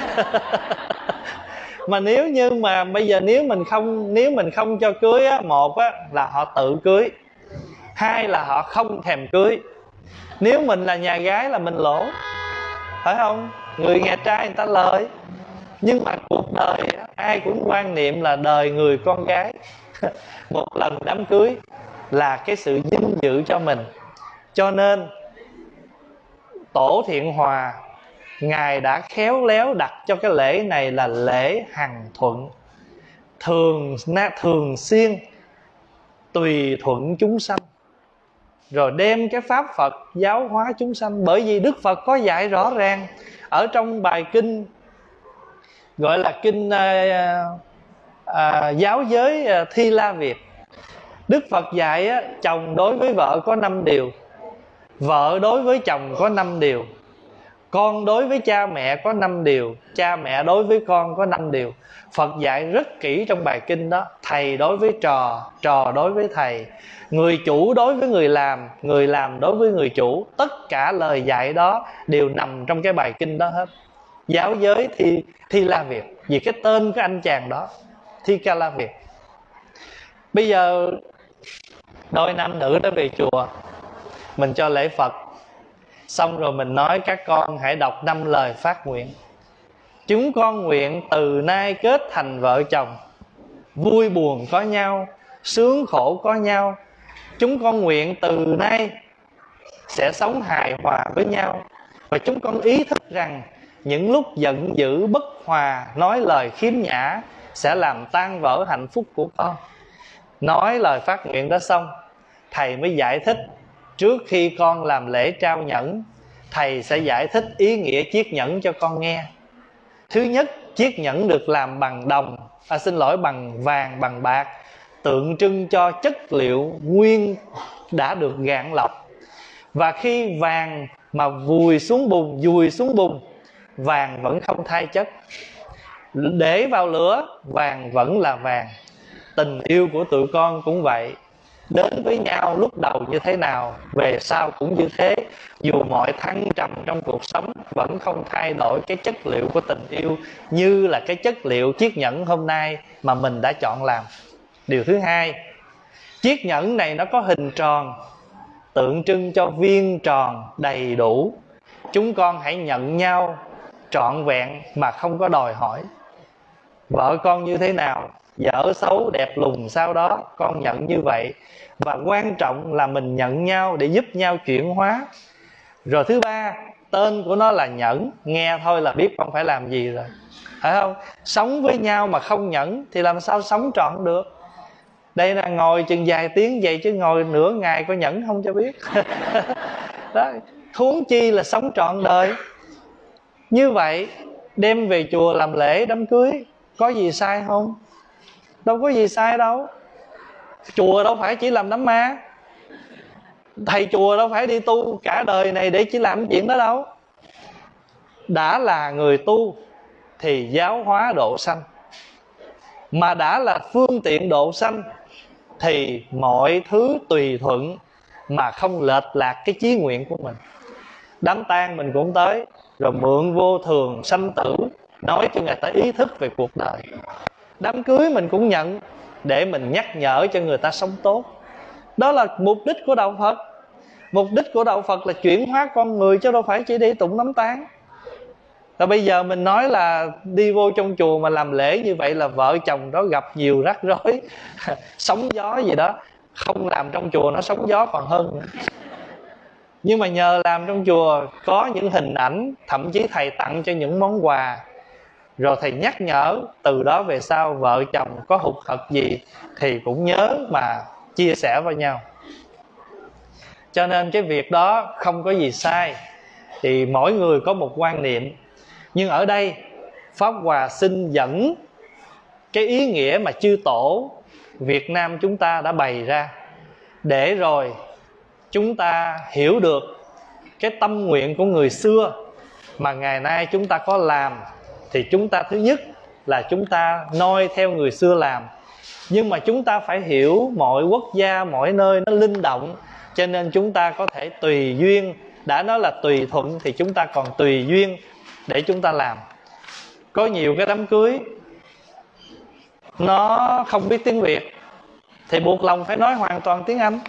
Mà nếu như mà bây giờ nếu mình không cho cưới á, một á, là họ tự cưới, hai là họ không thèm cưới. Nếu mình là nhà gái là mình lỗ, phải không? Người nhà trai người ta lợi. Nhưng mà cuộc đời ai cũng quan niệm là đời người con gái. Một lần đám cưới là cái sự vinh dự cho mình. Cho nên Tổ Thiện Hòa Ngài đã khéo léo đặt cho cái lễ này là lễ hằng thuận, thường xuyên tùy thuận chúng sanh, rồi đem cái pháp Phật giáo hóa chúng sanh. Bởi vì Đức Phật có dạy rõ ràng ở trong bài kinh gọi là kinh giáo giới Thi La Việt. Đức Phật dạy chồng đối với vợ có 5 điều, vợ đối với chồng có 5 điều, con đối với cha mẹ có 5 điều, cha mẹ đối với con có 5 điều. Phật dạy rất kỹ trong bài kinh đó. Thầy đối với trò, trò đối với thầy, người chủ đối với người làm đối với người chủ. Tất cả lời dạy đó đều nằm trong cái bài kinh đó hết. Giáo giới Thi La Việt, vì cái tên của anh chàng đó, Thi Ca La Việt. Bây giờ đôi nam nữ đã về chùa, mình cho lễ Phật xong rồi mình nói các con hãy đọc 5 lời phát nguyện. Chúng con nguyện từ nay kết thành vợ chồng, vui buồn có nhau, sướng khổ có nhau. Chúng con nguyện từ nay sẽ sống hài hòa với nhau. Và chúng con ý thức rằng những lúc giận dữ bất hòa, nói lời khiếm nhã sẽ làm tan vỡ hạnh phúc của con. Nói lời phát nguyện đó xong, thầy mới giải thích. Trước khi con làm lễ trao nhẫn, thầy sẽ giải thích ý nghĩa chiếc nhẫn cho con nghe. Thứ nhất, chiếc nhẫn được làm bằng bằng vàng, bằng bạc, tượng trưng cho chất liệu nguyên đã được gạn lọc. Và khi vàng mà vùi xuống bùn, vàng vẫn không thay chất. Để vào lửa, vàng vẫn là vàng. Tình yêu của tụi con cũng vậy. Đến với nhau lúc đầu như thế nào, về sau cũng như thế. Dù mọi thăng trầm trong cuộc sống, vẫn không thay đổi cái chất liệu của tình yêu, như là cái chất liệu chiếc nhẫn hôm nay mà mình đã chọn làm. Điều thứ hai, chiếc nhẫn này nó có hình tròn, tượng trưng cho viên tròn đầy đủ. Chúng con hãy nhận nhau trọn vẹn mà không có đòi hỏi. Vợ con như thế nào, dở xấu đẹp lùn sau đó, con nhận như vậy. Và quan trọng là mình nhận nhau để giúp nhau chuyển hóa. Rồi thứ ba, tên của nó là nhẫn, nghe thôi là biết con phải làm gì rồi, phải không? Sống với nhau mà không nhẫn thì làm sao sống trọn được. Đây là ngồi chừng vài tiếng vậy, chứ ngồi nửa ngày có nhẫn không cho biết. Đó, huống chi là sống trọn đời. Như vậy đem về chùa làm lễ đám cưới có gì sai không? Đâu có gì sai đâu. Chùa đâu phải chỉ làm đám ma, thầy chùa đâu phải đi tu cả đời này để chỉ làm chuyện đó đâu. Đã là người tu thì giáo hóa độ sanh, mà đã là phương tiện độ sanh thì mọi thứ tùy thuận mà không lệch lạc cái chí nguyện của mình. Đám tang mình cũng tới, rồi mượn vô thường sanh tử, nói cho người ta ý thức về cuộc đời. Đám cưới mình cũng nhận để mình nhắc nhở cho người ta sống tốt. Đó là mục đích của đạo Phật. Mục đích của đạo Phật là chuyển hóa con người, chứ đâu phải chỉ để tụng đám tang. Rồi bây giờ mình nói là đi vô trong chùa mà làm lễ như vậy là vợ chồng đó gặp nhiều rắc rối, sóng gió gì đó. Không làm trong chùa nó sóng gió còn hơn nữa. Nhưng mà nhờ làm trong chùa có những hình ảnh, thậm chí thầy tặng cho những món quà, Rồi thầy nhắc nhở, từ đó về sau vợ chồng có hụt hẫng gì thì cũng nhớ mà chia sẻ với nhau. Cho nên cái việc đó không có gì sai, thì mỗi người có một quan niệm. Nhưng ở đây Pháp Hòa xin dẫn cái ý nghĩa mà chư tổ Việt Nam chúng ta đã bày ra, để rồi chúng ta hiểu được cái tâm nguyện của người xưa mà ngày nay chúng ta có làm. Thì chúng ta thứ nhất là chúng ta noi theo người xưa làm, nhưng mà chúng ta phải hiểu mọi quốc gia, mọi nơi nó linh động, cho nên chúng ta có thể tùy duyên. Đã nói là tùy thuận thì chúng ta còn tùy duyên để chúng ta làm. Có nhiều cái đám cưới nó không biết tiếng Việt thì buộc lòng phải nói hoàn toàn tiếng Anh,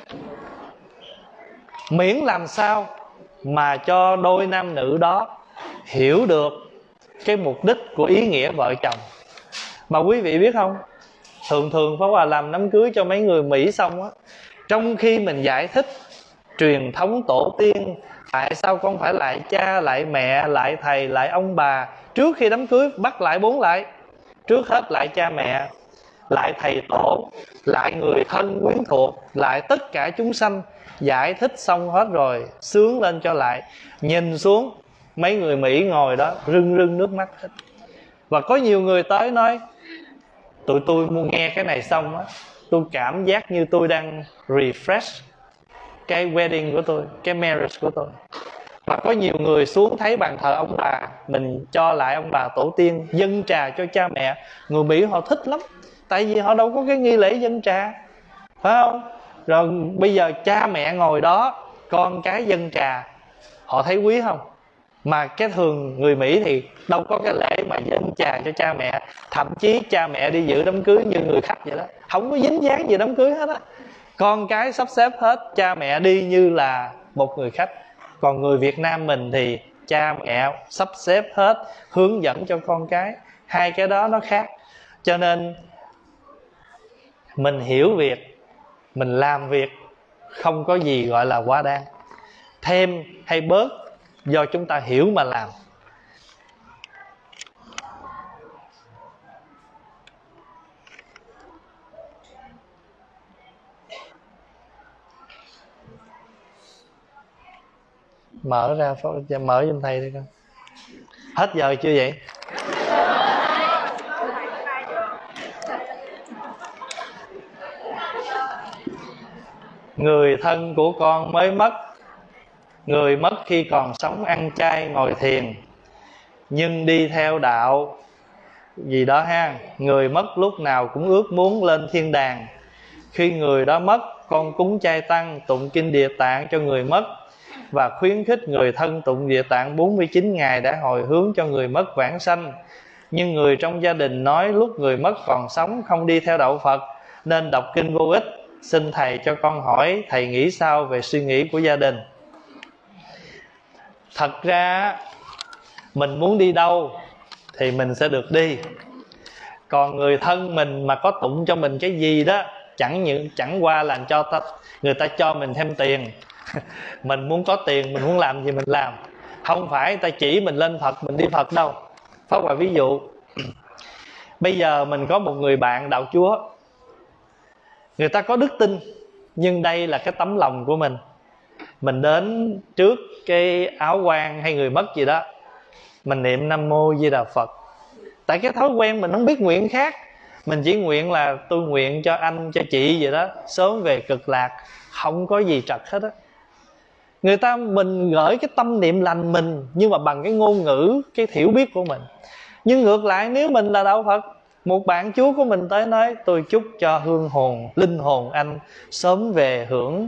miễn làm sao mà cho đôi nam nữ đó hiểu được cái mục đích của ý nghĩa vợ chồng. Mà quý vị biết không, thường thường Pháp Hòa làm đám cưới cho mấy người Mỹ xong á, trong khi mình giải thích truyền thống tổ tiên, tại sao con phải lại cha, lại mẹ, lại thầy, lại ông bà. Trước khi đám cưới bắt lại 4 lại. Trước hết lại cha mẹ, lại thầy tổ, lại người thân quyến thuộc, lại tất cả chúng sanh. Giải thích xong hết rồi, sướng lên cho lại. Nhìn xuống, mấy người Mỹ ngồi đó rưng rưng nước mắt hết. Và có nhiều người tới nói, tụi tôi muốn nghe cái này xong á, tôi cảm giác như tôi đang refresh cái wedding của tôi, cái marriage của tôi. Và có nhiều người xuống thấy bàn thờ ông bà, mình cho lại ông bà tổ tiên, dâng trà cho cha mẹ. Người Mỹ họ thích lắm, tại vì họ đâu có cái nghi lễ dâng trà, phải không? Rồi bây giờ cha mẹ ngồi đó, con cái dâng trà, họ thấy quý không? Mà cái thường người Mỹ thì đâu có cái lễ mà dâng trà cho cha mẹ. Thậm chí cha mẹ đi dự đám cưới như người khách vậy đó, không có dính dáng gì đám cưới hết á. Con cái sắp xếp hết, cha mẹ đi như là một người khách. Còn người Việt Nam mình thì cha mẹ sắp xếp hết, hướng dẫn cho con cái. Hai cái đó nó khác. Cho nên mình hiểu việc, mình làm việc, không có gì gọi là quá đáng. Thêm hay bớt do chúng ta hiểu mà làm. Mở ra, mở giùm thầy đi con. Hết giờ chưa vậy? Người thân của con mới mất. Người mất khi còn sống ăn chay ngồi thiền, nhưng đi theo đạo gì đó ha. Người mất lúc nào cũng ước muốn lên thiên đàng. Khi người đó mất, con cúng chay tăng, tụng kinh Địa Tạng cho người mất, và khuyến khích người thân tụng Địa Tạng 49 ngày để hồi hướng cho người mất vãng sanh. Nhưng người trong gia đình nói lúc người mất còn sống không đi theo đạo Phật nên đọc kinh vô ích. Xin thầy cho con hỏi thầy nghĩ sao về suy nghĩ của gia đình? Thật ra mình muốn đi đâu thì mình sẽ được đi. Còn người thân mình mà có tụng cho mình cái gì đó, chẳng qua làm cho người ta cho mình thêm tiền. Mình muốn có tiền, mình muốn làm gì mình làm, không phải ta chỉ mình lên Phật mình đi Phật đâu. Pháp Hòa ví dụ, bây giờ mình có một người bạn đạo Chúa, người ta có đức tin, nhưng đây là cái tấm lòng của mình. Mình đến trước cái áo quan hay người mất gì đó, mình niệm Nam Mô Di Đà Phật. Tại cái thói quen mình không biết nguyện khác. Mình chỉ nguyện là tôi nguyện cho anh, cho chị vậy đó, sớm về cực lạc. Không có gì trật hết á. Người ta, mình gửi cái tâm niệm lành mình, nhưng mà bằng cái ngôn ngữ, cái hiểu biết của mình. Nhưng ngược lại, nếu mình là đạo Phật, một bạn Chúa của mình tới nói tôi chúc cho hương hồn, linh hồn anh sớm về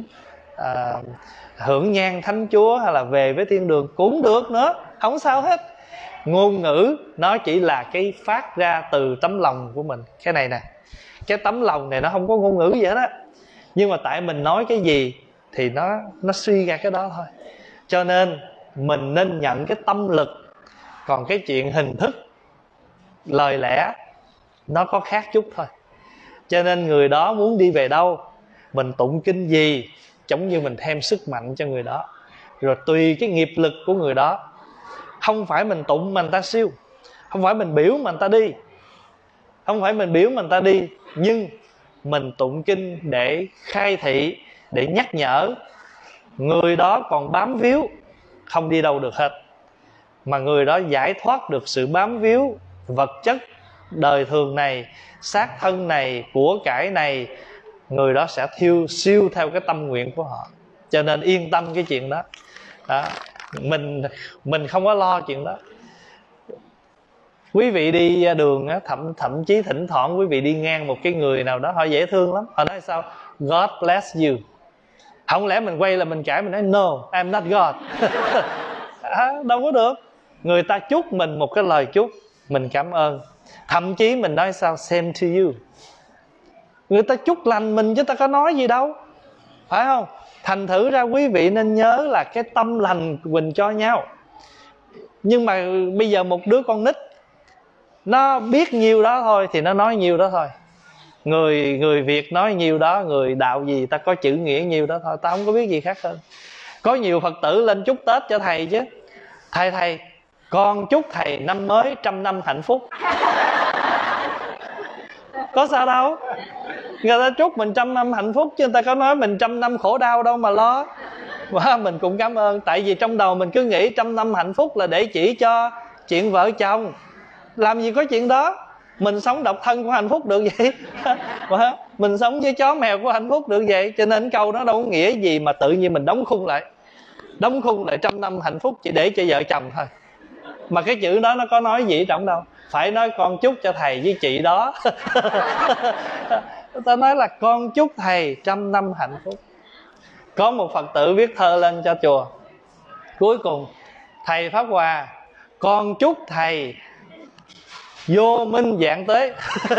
hưởng nhang Thánh Chúa, hay là về với thiên đường cũng được nữa, không sao hết. Ngôn ngữ nó chỉ là cái phát ra từ tấm lòng của mình. Cái này nè, cái tấm lòng này nó không có ngôn ngữ gì hết á, nhưng mà tại mình nói cái gì thì nó suy ra cái đó thôi. Cho nên mình nên nhận cái tâm lực. Còn cái chuyện hình thức, lời lẽ nó có khác chút thôi. Cho nên người đó muốn đi về đâu, mình tụng kinh gì, giống như mình thêm sức mạnh cho người đó. Rồi tùy cái nghiệp lực của người đó. Không phải mình tụng mà người ta siêu. Không phải mình biểu mà người ta đi, không phải mình biểu mà người ta đi, nhưng mình tụng kinh để khai thị, để nhắc nhở. Người đó còn bám víu, không đi đâu được hết. Mà người đó giải thoát được sự bám víu vật chất đời thường này, xác thân này, của cải này, người đó sẽ siêu theo cái tâm nguyện của họ. Cho nên yên tâm cái chuyện đó, đó. Mình không có lo chuyện đó. Quý vị đi đường á, thậm chí thỉnh thoảng quý vị đi ngang một cái người nào đó, họ dễ thương lắm, họ nói sao? God bless you. Không lẽ mình quay là mình cãi, mình nói no, I'm not God. Đâu có được. Người ta chúc mình một cái lời chúc, mình cảm ơn. Thậm chí mình nói sao? Same to you. Người ta chúc lành mình chứ ta có nói gì đâu, phải không? Thành thử ra quý vị nên nhớ là cái tâm lành mình cho nhau. Nhưng mà bây giờ một đứa con nít, nó biết nhiêu đó thôi thì nó nói nhiêu đó thôi. Người Việt nói nhiêu đó, người đạo gì ta có chữ nghĩa nhiêu đó thôi, ta không có biết gì khác hơn. Có nhiều Phật tử lên chúc Tết cho thầy chứ. Thầy, con chúc thầy năm mới 100 năm hạnh phúc. Có sao đâu. Người ta chúc mình 100 năm hạnh phúc, chứ người ta có nói mình 100 năm khổ đau đâu mà lo. Và mình cũng cảm ơn. Tại vì trong đầu mình cứ nghĩ 100 năm hạnh phúc là để chỉ cho chuyện vợ chồng. Làm gì có chuyện đó. Mình sống độc thân của hạnh phúc được vậy. Mình sống với chó mèo của hạnh phúc được vậy. Cho nên câu đó đâu có nghĩa gì mà tự nhiên mình đóng khung lại 100 năm hạnh phúc chỉ để cho vợ chồng thôi. Mà cái chữ đó nó có nói gì trong đâu. Phải nói con chúc cho thầy với chị đó. Ta nói là con chúc thầy 100 năm hạnh phúc. Có một Phật tử viết thơ lên cho chùa. Cuối cùng thầy Pháp Hòa, con chúc thầy vô minh vạn tế.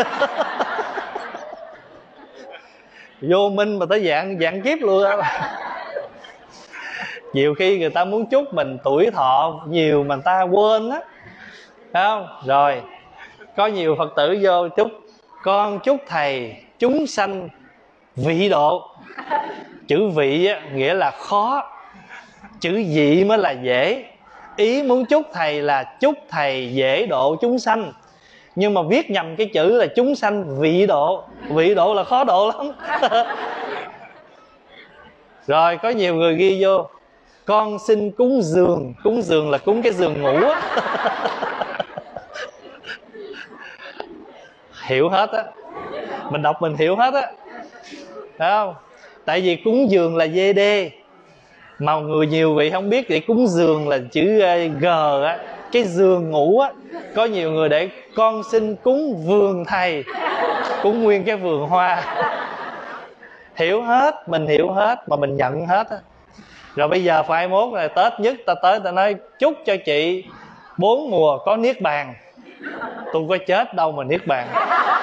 Vô minh mà tới vạn kiếp luôn á. Nhiều khi người ta muốn chúc mình tuổi thọ nhiều mà người ta quên á, phải không? Rồi có nhiều Phật tử vô chúc, con chúc thầy chúng sanh vị độ. Chữ vị á, nghĩa là khó, chữ vị mới là dễ. Ý muốn chúc thầy là chúc thầy dễ độ chúng sanh, nhưng mà viết nhầm cái chữ là chúng sanh vị độ. Vị độ là khó độ lắm. Rồi có nhiều người ghi vô, con xin cúng giường. Cúng giường là cúng cái giường ngủ á. Hiểu hết á. Mình đọc mình hiểu hết á, phải không? Tại vì cúng giường là VD, mà người nhiều vị không biết, để cúng giường là chữ G á, cái giường ngủ á. Có nhiều người để con xin cúng vườn thầy, cúng nguyên cái vườn hoa. Hiểu hết, mình hiểu hết mà mình nhận hết á. Rồi bây giờ phải mốt là Tết nhất ta tới ta nói chúc cho chị 4 mùa có niết bàn. Tôi có chết đâu mà niết bàn.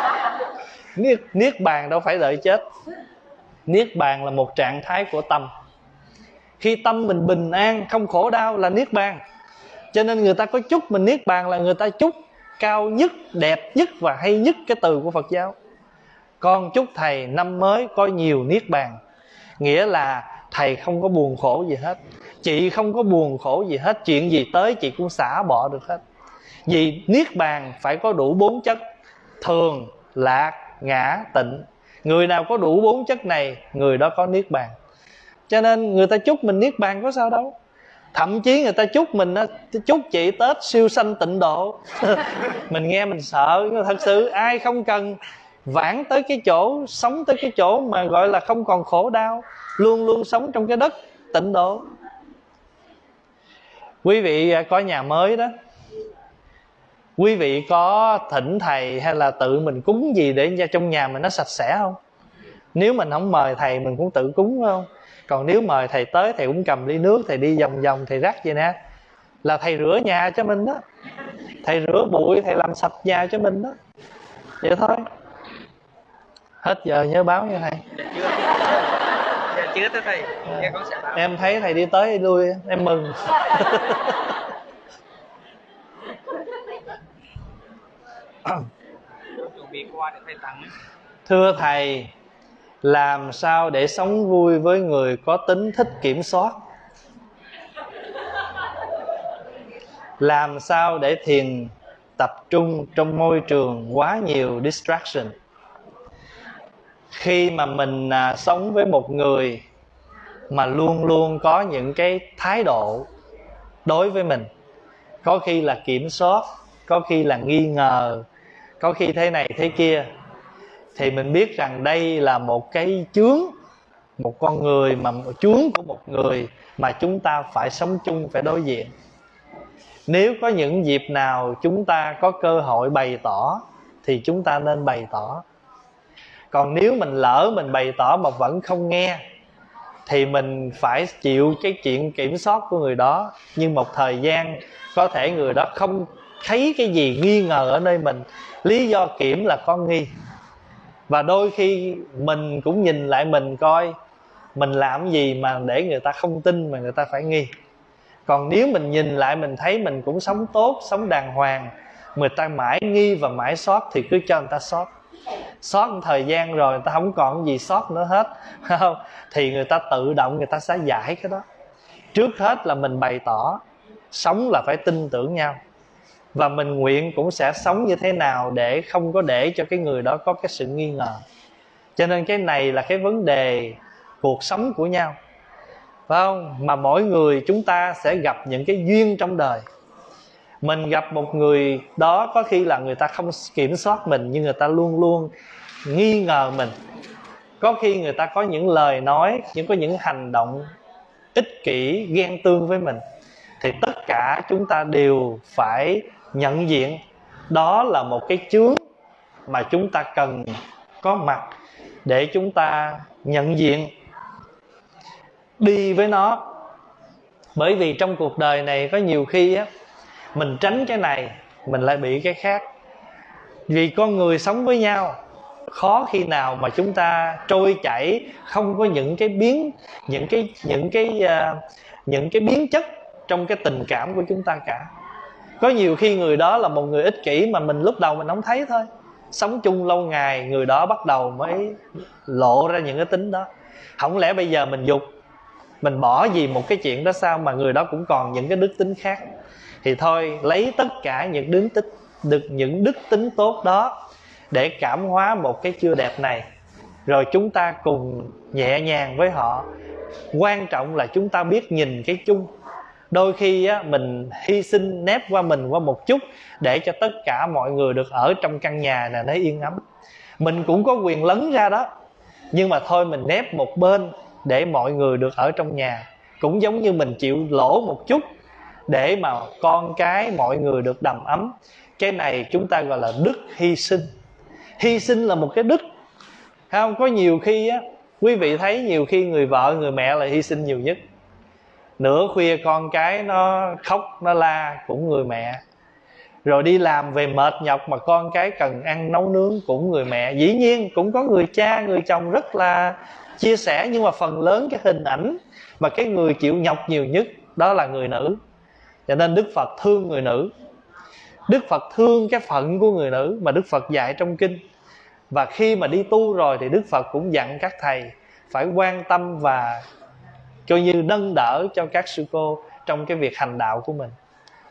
Niết bàn đâu phải đợi chết. Niết bàn là một trạng thái của tâm. Khi tâm mình bình an, không khổ đau là niết bàn. Cho nên người ta có chúc mình niết bàn là người ta chúc cao nhất, đẹp nhất và hay nhất cái từ của Phật giáo. Con chúc thầy năm mới có nhiều niết bàn, nghĩa là thầy không có buồn khổ gì hết, chị không có buồn khổ gì hết, chuyện gì tới chị cũng xả bỏ được hết. Vì niết bàn phải có đủ 4 chất: thường, lạc, ngã, tịnh. Người nào có đủ 4 chất này, người đó có niết bàn. Cho nên người ta chúc mình niết bàn có sao đâu. Thậm chí người ta chúc mình, chúc chị Tết siêu sanh tịnh độ. Mình nghe mình sợ. Nhưng mà thật sự ai không cần vãng tới cái chỗ, sống tới cái chỗ mà gọi là không còn khổ đau, luôn luôn sống trong cái đất tịnh độ. Quý vị có nhà mới đó, quý vị có thỉnh thầy hay là tự mình cúng gì để cho trong nhà mình nó sạch sẽ không? Nếu mình không mời thầy mình cũng tự cúng, phải không? Còn nếu mời thầy tới, thầy cũng cầm ly nước, thầy đi vòng vòng, thầy rắc vậy nè, là thầy rửa nhà cho mình đó. Thầy rửa bụi, thầy làm sạch nhà cho mình đó. Vậy thôi. Hết giờ nhớ báo nha thầy. Dạ chưa tới thầy. Dạ, con sẽ báo. Em thấy thầy đi tới đi lui, em mừng. Chuẩn bị qua để thầy tặng. Thưa thầy, làm sao để sống vui với người có tính thích kiểm soát? Làm sao để tập trung trong môi trường quá nhiều distraction. Khi mà mình sống với một người mà luôn luôn có những cái thái độ đối với mình, có khi là kiểm soát, có khi là nghi ngờ, có khi thế này thế kia, thì mình biết rằng đây là một cái chướng, một con người mà chướng của một người mà chúng ta phải sống chung, phải đối diện. Nếu có những dịp nào chúng ta có cơ hội bày tỏ thì chúng ta nên bày tỏ. Còn nếu mình lỡ mình bày tỏ mà vẫn không nghe thì mình phải chịu cái chuyện kiểm soát của người đó. Nhưng một thời gian có thể người đó không thấy cái gì nghi ngờ ở nơi mình. Lý do kiểm là có nghi. Và đôi khi mình cũng nhìn lại mình coi mình làm gì mà để người ta không tin mà người ta phải nghi. Còn nếu mình nhìn lại mình thấy mình cũng sống tốt, sống đàng hoàng, người ta mãi nghi và mãi sót thì cứ cho người ta sót. Sót một thời gian rồi người ta không còn gì sót nữa hết, không? Thì người ta tự động người ta sẽ giải cái đó. Trước hết là mình bày tỏ. Sống là phải tin tưởng nhau. Và mình nguyện cũng sẽ sống như thế nào để không có để cho cái người đó có cái sự nghi ngờ. Cho nên cái này là cái vấn đề cuộc sống của nhau, phải không? Mà mỗi người chúng ta sẽ gặp những cái duyên trong đời. Mình gặp một người đó có khi là người ta không kiểm soát mình, nhưng người ta luôn luôn nghi ngờ mình. Có khi người ta có những lời nói, có những hành động ích kỷ, ghen tương với mình. Thì tất cả chúng ta đều phải nhận diện đó là một cái chướng mà chúng ta cần có mặt để chúng ta nhận diện, đi với nó. Bởi vì trong cuộc đời này có nhiều khi á, mình tránh cái này mình lại bị cái khác. Vì con người sống với nhau, khó khi nào mà chúng ta trôi chảy không có những cái biến, những cái biến chất trong cái tình cảm của chúng ta cả. Có nhiều khi người đó là một người ích kỷ mà mình lúc đầu mình không thấy thôi. Sống chung lâu ngày, người đó bắt đầu mới lộ ra những cái tính đó. Không lẽ bây giờ mình dục, mình bỏ gì một cái chuyện đó sao mà người đó cũng còn những cái đức tính khác. Thì thôi, lấy tất cả những đức tính tốt đó để cảm hóa một cái chưa đẹp này, rồi chúng ta cùng nhẹ nhàng với họ. Quan trọng là chúng ta biết nhìn cái chung. Đôi khi á, mình hy sinh nép qua mình qua một chút để cho tất cả mọi người được ở trong căn nhà này nó yên ấm. Mình cũng có quyền lấn ra đó, nhưng mà thôi mình nép một bên để mọi người được ở trong nhà. Cũng giống như mình chịu lỗ một chút để mà con cái mọi người được đầm ấm. Cái này chúng ta gọi là đức hy sinh. Hy sinh là một cái đức, không? Có nhiều khi á, quý vị thấy nhiều khi người vợ người mẹ là hy sinh nhiều nhất. Nửa khuya con cái nó khóc nó la cũng người mẹ. Rồi đi làm về mệt nhọc mà con cái cần ăn nấu nướng cũng người mẹ. Dĩ nhiên cũng có người cha người chồng rất là chia sẻ, nhưng mà phần lớn cái hình ảnh mà cái người chịu nhọc nhiều nhất đó là người nữ. Cho nên Đức Phật thương người nữ. Đức Phật thương cái phận của người nữ mà Đức Phật dạy trong kinh. Và khi mà đi tu rồi thì Đức Phật cũng dặn các thầy phải quan tâm và coi như nâng đỡ cho các sư cô trong cái việc hành đạo của mình.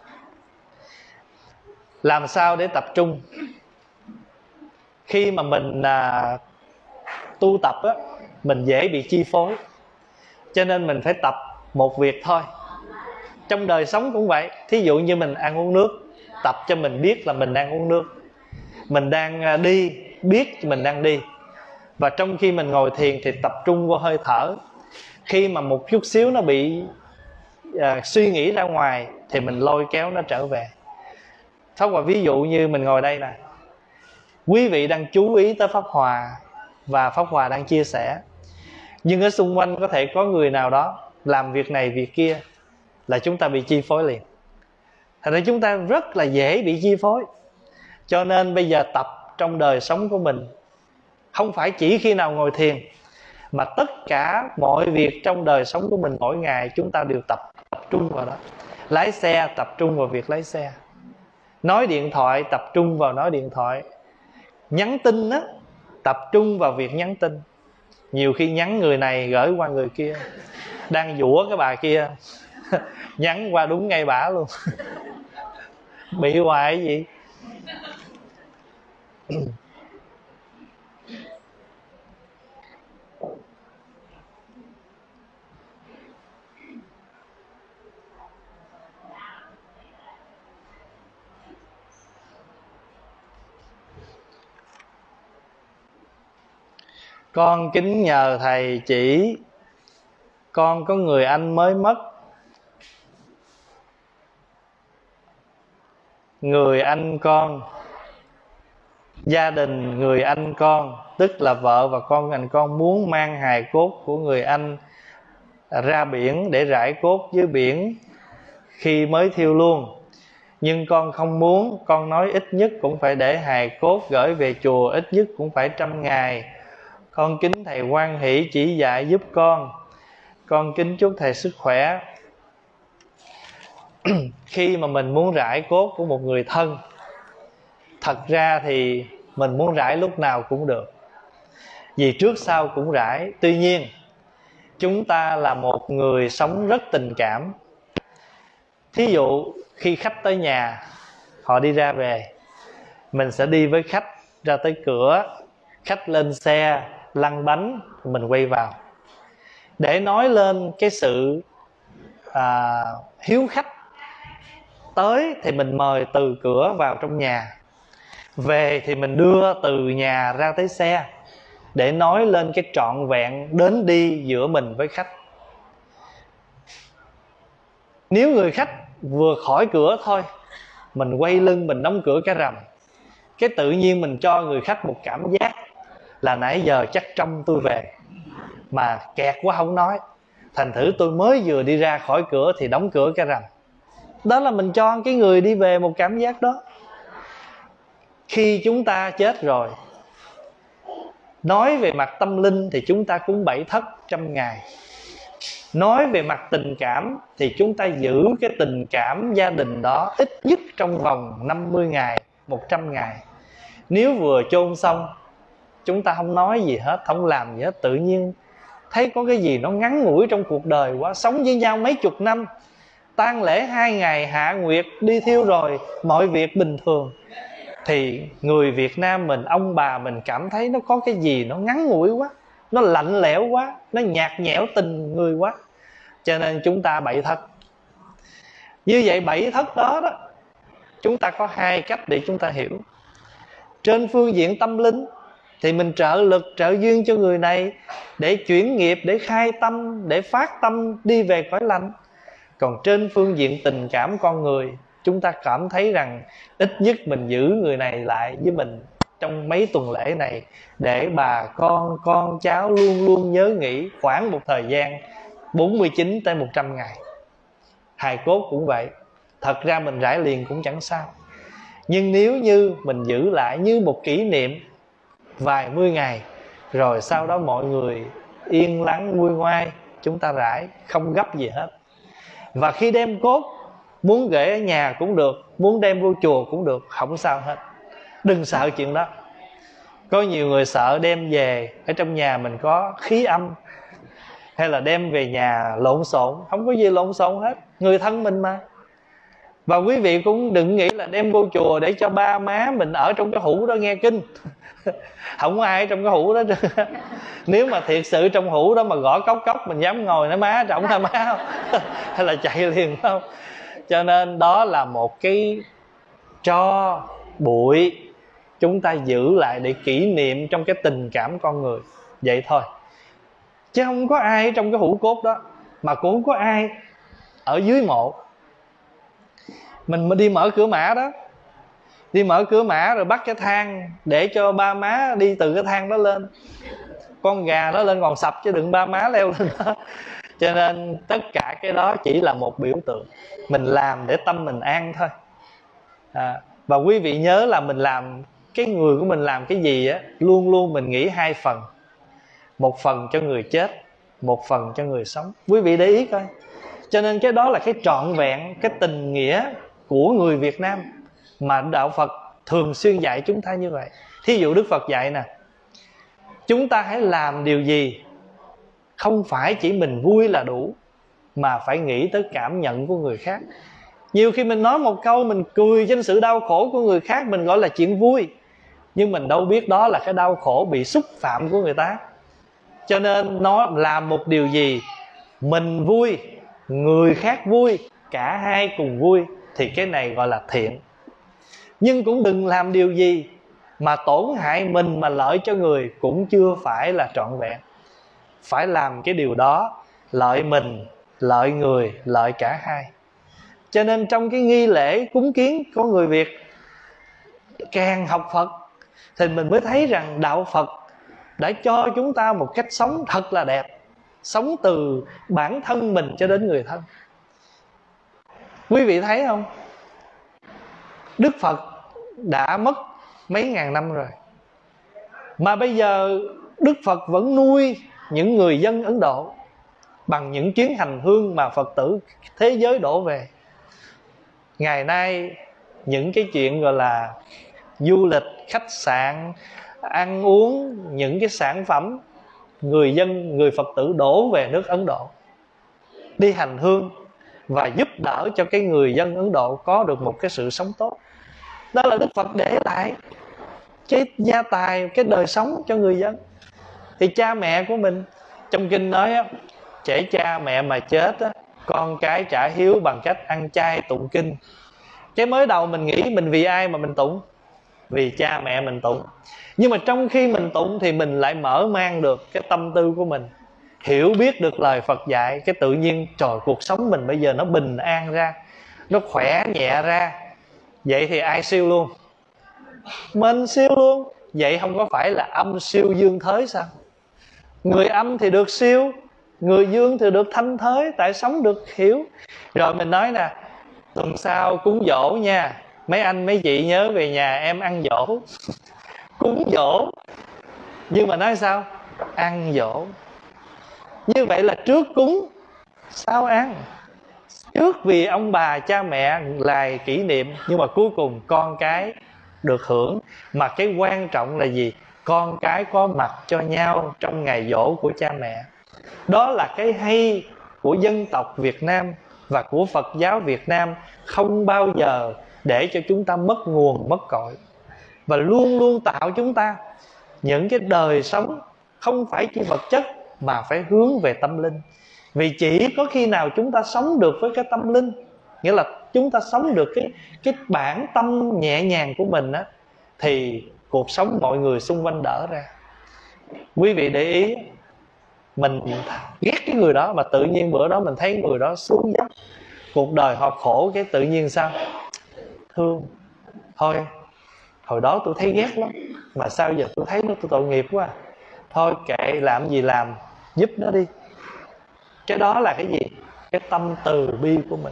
Làm sao để tập trung? Khi mà mình tu tập á, mình dễ bị chi phối. Cho nên mình phải tập một việc thôi. Trong đời sống cũng vậy. Thí dụ như mình ăn uống nước, tập cho mình biết là mình đang uống nước. Mình đang đi, biết mình đang đi. Và trong khi mình ngồi thiền thì tập trung vô hơi thở. Khi mà một chút xíu nó bị suy nghĩ ra ngoài thì mình lôi kéo nó trở về. Pháp Hòa ví dụ như mình ngồi đây nè, quý vị đang chú ý tới Pháp Hòa và Pháp Hòa đang chia sẻ, nhưng ở xung quanh có thể có người nào đó làm việc này việc kia là chúng ta bị chi phối liền. Thành ra chúng ta rất là dễ bị chi phối. Cho nên bây giờ tập trong đời sống của mình, không phải chỉ khi nào ngồi thiền, mà tất cả mọi việc trong đời sống của mình mỗi ngày chúng ta đều tập trung vào đó. Lái xe tập trung vào việc lái xe, nói điện thoại tập trung vào nói điện thoại, nhắn tin á tập trung vào việc nhắn tin. Nhiều khi nhắn người này gửi qua người kia, đang dũa cái bà kia nhắn qua đúng ngay bả luôn. Bị hoài cái gì? Con kính nhờ thầy chỉ, con có người anh mới mất. Người anh con, gia đình người anh con, tức là vợ và con anh con, muốn mang hài cốt của người anh ra biển để rải cốt dưới biển khi mới thiêu luôn. Nhưng con không muốn, con nói ít nhất cũng phải để hài cốt gửi về chùa, ít nhất cũng phải 100 ngày. Con kính thầy hoan hỷ chỉ dạy giúp con. Con kính chúc thầy sức khỏe. Khi mà mình muốn rải cốt của một người thân, thật ra thì mình muốn rải lúc nào cũng được, vì trước sau cũng rải. Tuy nhiên chúng ta là một người sống rất tình cảm. Thí dụ khi khách tới nhà, họ đi ra về, mình sẽ đi với khách ra tới cửa, khách lên xe lăn bánh, mình quay vào để nói lên cái sự hiếu khách. Tới thì mình mời từ cửa vào trong nhà, về thì mình đưa từ nhà ra tới xe, để nói lên cái trọn vẹn đến đi giữa mình với khách. Nếu người khách vừa khỏi cửa thôi, mình quay lưng mình đóng cửa cái rầm, cái tự nhiên mình cho người khách một cảm giác là nãy giờ chắc trông tôi về mà kẹt quá không nói, thành thử tôi mới vừa đi ra khỏi cửa thì đóng cửa cái rầm. Đó là mình cho cái người đi về một cảm giác đó. Khi chúng ta chết rồi, nói về mặt tâm linh thì chúng ta cúng 7 thất 100 ngày. Nói về mặt tình cảm thì chúng ta giữ cái tình cảm gia đình đó ít nhất trong vòng 50 ngày, 100 ngày. Nếu vừa chôn xong, chúng ta không nói gì hết, không làm gì hết, tự nhiên thấy có cái gì nó ngắn ngủi trong cuộc đời quá. Sống với nhau mấy chục năm, tang lễ 2 ngày, hạ nguyệt đi thiêu rồi, mọi việc bình thường, thì người Việt Nam mình, ông bà mình cảm thấy nó có cái gì nó ngắn ngủi quá, nó lạnh lẽo quá, nó nhạt nhẽo tình người quá. Cho nên chúng ta 7 thất. Như vậy 7 thất đó chúng ta có 2 cách để chúng ta hiểu. Trên phương diện tâm linh thì mình trợ lực, trợ duyên cho người này để chuyển nghiệp, để khai tâm, để phát tâm đi về cõi lành. Còn trên phương diện tình cảm con người, chúng ta cảm thấy rằng ít nhất mình giữ người này lại với mình trong mấy tuần lễ này, để bà con cháu luôn luôn nhớ nghĩ khoảng một thời gian 49 tới 100 ngày. Hài cốt cũng vậy. Thật ra mình rải liền cũng chẳng sao, nhưng nếu như mình giữ lại như một kỷ niệm vài mươi ngày, rồi sau đó mọi người yên lắng nguôi ngoai, chúng ta rải không gấp gì hết. Và khi đem cốt, muốn gửi ở nhà cũng được, muốn đem vô chùa cũng được, không sao hết. Đừng sợ chuyện đó. Có nhiều người sợ đem về ở trong nhà mình có khí âm, hay là đem về nhà lộn xộn. Không có gì lộn xộn hết, người thân mình mà. Và quý vị cũng đừng nghĩ là đem vô chùa để cho ba má mình ở trong cái hũ đó nghe kinh. Không có ai ở trong cái hũ đó. Nếu mà thiệt sự trong hũ đó mà gõ cốc cốc, mình dám ngồi nói má trọng hả má không? Hay là chạy liền không? Cho nên đó là một cái tro bụi chúng ta giữ lại để kỷ niệm trong cái tình cảm con người. Vậy thôi, chứ không có ai trong cái hũ cốt đó, mà cũng không có ai ở dưới mộ. Mình đi mở cửa mã đó, đi mở cửa mã rồi bắt cái thang để cho ba má đi từ cái thang đó lên. Con gà nó lên còn sập chứ đừng ba má leo lên đó. Cho nên tất cả cái đó chỉ là một biểu tượng, mình làm để tâm mình an thôi. Và quý vị nhớ là mình làm, cái người của mình làm cái gì á, luôn luôn mình nghĩ 2 phần. Một phần cho người chết, một phần cho người sống. Quý vị để ý coi. Cho nên cái đó là cái trọn vẹn, cái tình nghĩa của người Việt Nam mà Đạo Phật thường xuyên dạy chúng ta như vậy. Thí dụ Đức Phật dạy nè, chúng ta hãy làm điều gì không phải chỉ mình vui là đủ, mà phải nghĩ tới cảm nhận của người khác. Nhiều khi mình nói một câu mình cười trên sự đau khổ của người khác, mình gọi là chuyện vui, nhưng mình đâu biết đó là cái đau khổ bị xúc phạm của người ta. Cho nên nó làm một điều gì, mình vui, người khác vui, cả hai cùng vui, thì cái này gọi là thiện. Nhưng cũng đừng làm điều gì mà tổn hại mình mà lợi cho người, cũng chưa phải là trọn vẹn. Phải làm cái điều đó lợi mình, lợi người, lợi cả hai. Cho nên trong cái nghi lễ cúng kiến của người Việt, càng học Phật thì mình mới thấy rằng đạo Phật đã cho chúng ta một cách sống thật là đẹp, sống từ bản thân mình cho đến người thân. Quý vị thấy không? Đức Phật đã mất mấy ngàn năm rồi, mà bây giờ Đức Phật vẫn nuôi những người dân Ấn Độ bằng những chuyến hành hương mà Phật tử thế giới đổ về. Ngày nay những cái chuyện gọi là du lịch, khách sạn, ăn uống, những cái sản phẩm, người Phật tử đổ về nước Ấn Độ đi hành hương và giúp đỡ cho cái người dân Ấn Độ có được một cái sự sống tốt. Đó là Đức Phật để lại cái gia tài, cái đời sống cho người dân. Thì cha mẹ của mình, trong kinh nói á, trẻ cha mẹ mà chết á, con cái trả hiếu bằng cách ăn chay tụng kinh. Cái mới đầu mình nghĩ mình vì ai mà mình tụng? Vì cha mẹ mình tụng. Nhưng mà trong khi mình tụng thì mình lại mở mang được cái tâm tư của mình, hiểu biết được lời Phật dạy. Cái tự nhiên trời, cuộc sống mình bây giờ nó bình an ra, nó khỏe nhẹ ra. Vậy thì ai siêu luôn? Mình siêu luôn. Vậy không có phải là âm siêu dương thới sao? Người âm thì được siêu, người dương thì được thanh thới, tại sống được hiểu. Rồi mình nói nè, tuần sau cúng dỗ nha, mấy anh mấy chị nhớ về nhà em ăn dỗ. Cúng dỗ, nhưng mà nói sao? Ăn dỗ. Như vậy là trước cúng, sau ăn. Trước vì ông bà cha mẹ là kỷ niệm, nhưng mà cuối cùng con cái được hưởng. Mà cái quan trọng là gì? Con cái có mặt cho nhau trong ngày giỗ của cha mẹ. Đó là cái hay của dân tộc Việt Nam và của Phật giáo Việt Nam, không bao giờ để cho chúng ta mất nguồn, mất cội, và luôn luôn tạo chúng ta những cái đời sống không phải chỉ vật chất mà phải hướng về tâm linh. Vì chỉ có khi nào chúng ta sống được với cái tâm linh, nghĩa là chúng ta sống được cái bản tâm nhẹ nhàng của mình á, thì cuộc sống mọi người xung quanh đỡ ra. Quý vị để ý, mình ghét cái người đó mà tự nhiên bữa đó mình thấy người đó xuống dốc, cuộc đời họ khổ, cái tự nhiên sao? Thương. Thôi, hồi đó tôi thấy ghét lắm, mà sao giờ tôi thấy nó tôi tội nghiệp quá. Thôi kệ, làm gì làm, giúp nó đi. Cái đó là cái gì? Cái tâm từ bi của mình.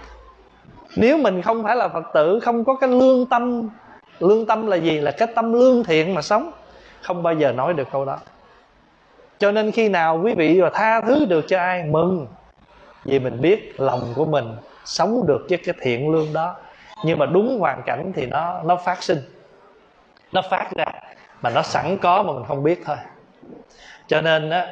Nếu mình không phải là Phật tử, không có cái lương tâm. Lương tâm là gì? Là cái tâm lương thiện mà sống, không bao giờ nói được câu đó. Cho nên khi nào quý vị mà tha thứ được cho ai, mừng. Vì mình biết lòng của mình sống được với cái thiện lương đó. Nhưng mà đúng hoàn cảnh thì nó phát sinh, nó phát ra, mà nó sẵn có mà mình không biết thôi. Cho nên á,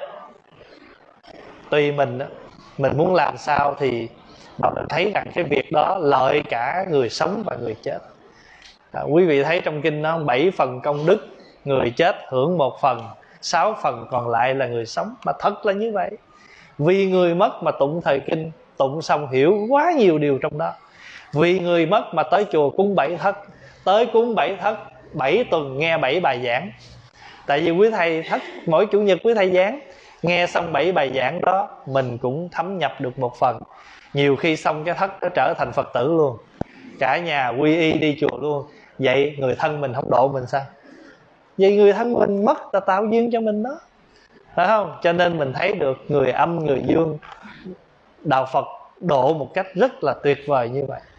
tùy mình á, mình muốn làm sao thì mà mình thấy rằng cái việc đó lợi cả người sống và người chết. Quý vị thấy trong kinh nó 7 phần công đức, người chết hưởng 1 phần, 6 phần còn lại là người sống. Mà thật là như vậy. Vì người mất mà tụng thời kinh, tụng xong hiểu quá nhiều điều trong đó. Vì người mất mà tới chùa cúng 7 thất, tới cúng 7 thất, 7 tuần nghe 7 bài giảng. Tại vì quý thầy thất mỗi chủ nhật quý thầy giảng, nghe xong 7 bài giảng đó, mình cũng thấm nhập được 1 phần. Nhiều khi xong cái thất nó trở thành Phật tử luôn, cả nhà quy y đi chùa luôn. Vậy người thân mình không độ mình sao? Vậy người thân mình mất là tạo duyên cho mình đó, phải không? Cho nên mình thấy được người âm người dương, đạo Phật độ một cách rất là tuyệt vời như vậy.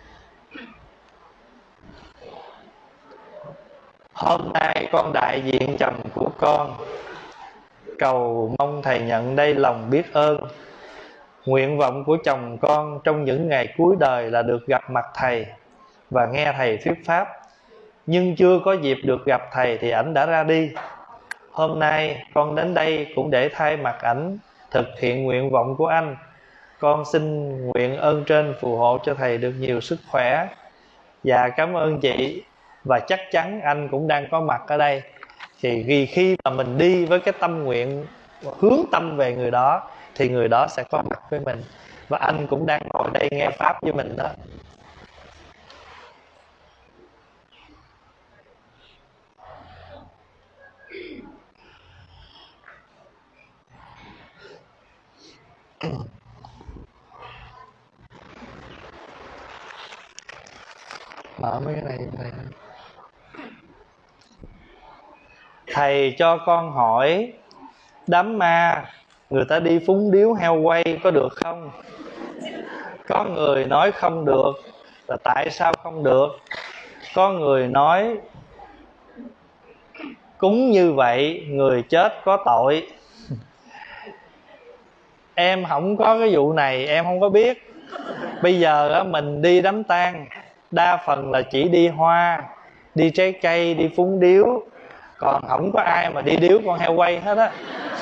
Hôm nay con đại diện chồng của con, cầu mong thầy nhận đây lòng biết ơn. Nguyện vọng của chồng con trong những ngày cuối đời là được gặp mặt thầy và nghe thầy thuyết pháp. Nhưng chưa có dịp được gặp thầy thì ảnh đã ra đi. Hôm nay con đến đây cũng để thay mặt ảnh thực hiện nguyện vọng của anh. Con xin nguyện ơn trên phù hộ cho thầy được nhiều sức khỏe. Dạ cảm ơn chị. Và chắc chắn anh cũng đang có mặt ở đây. Thì vì khi mà mình đi với cái tâm nguyện hướng tâm về người đó thì người đó sẽ có mặt với mình. Và anh cũng đang ngồi đây nghe pháp với mình đó. Mở mấy cái này thầy. Thầy cho con hỏi, đám ma người ta đi phúng điếu heo quay có được không? Có người nói không được, là tại sao không được? Có người nói cúng như vậy người chết có tội. Em không có cái vụ này, em không có biết. Bây giờ mình đi đám tang đa phần là chỉ đi hoa, đi trái cây, đi phúng điếu, còn không có ai mà đi điếu con heo quay hết á.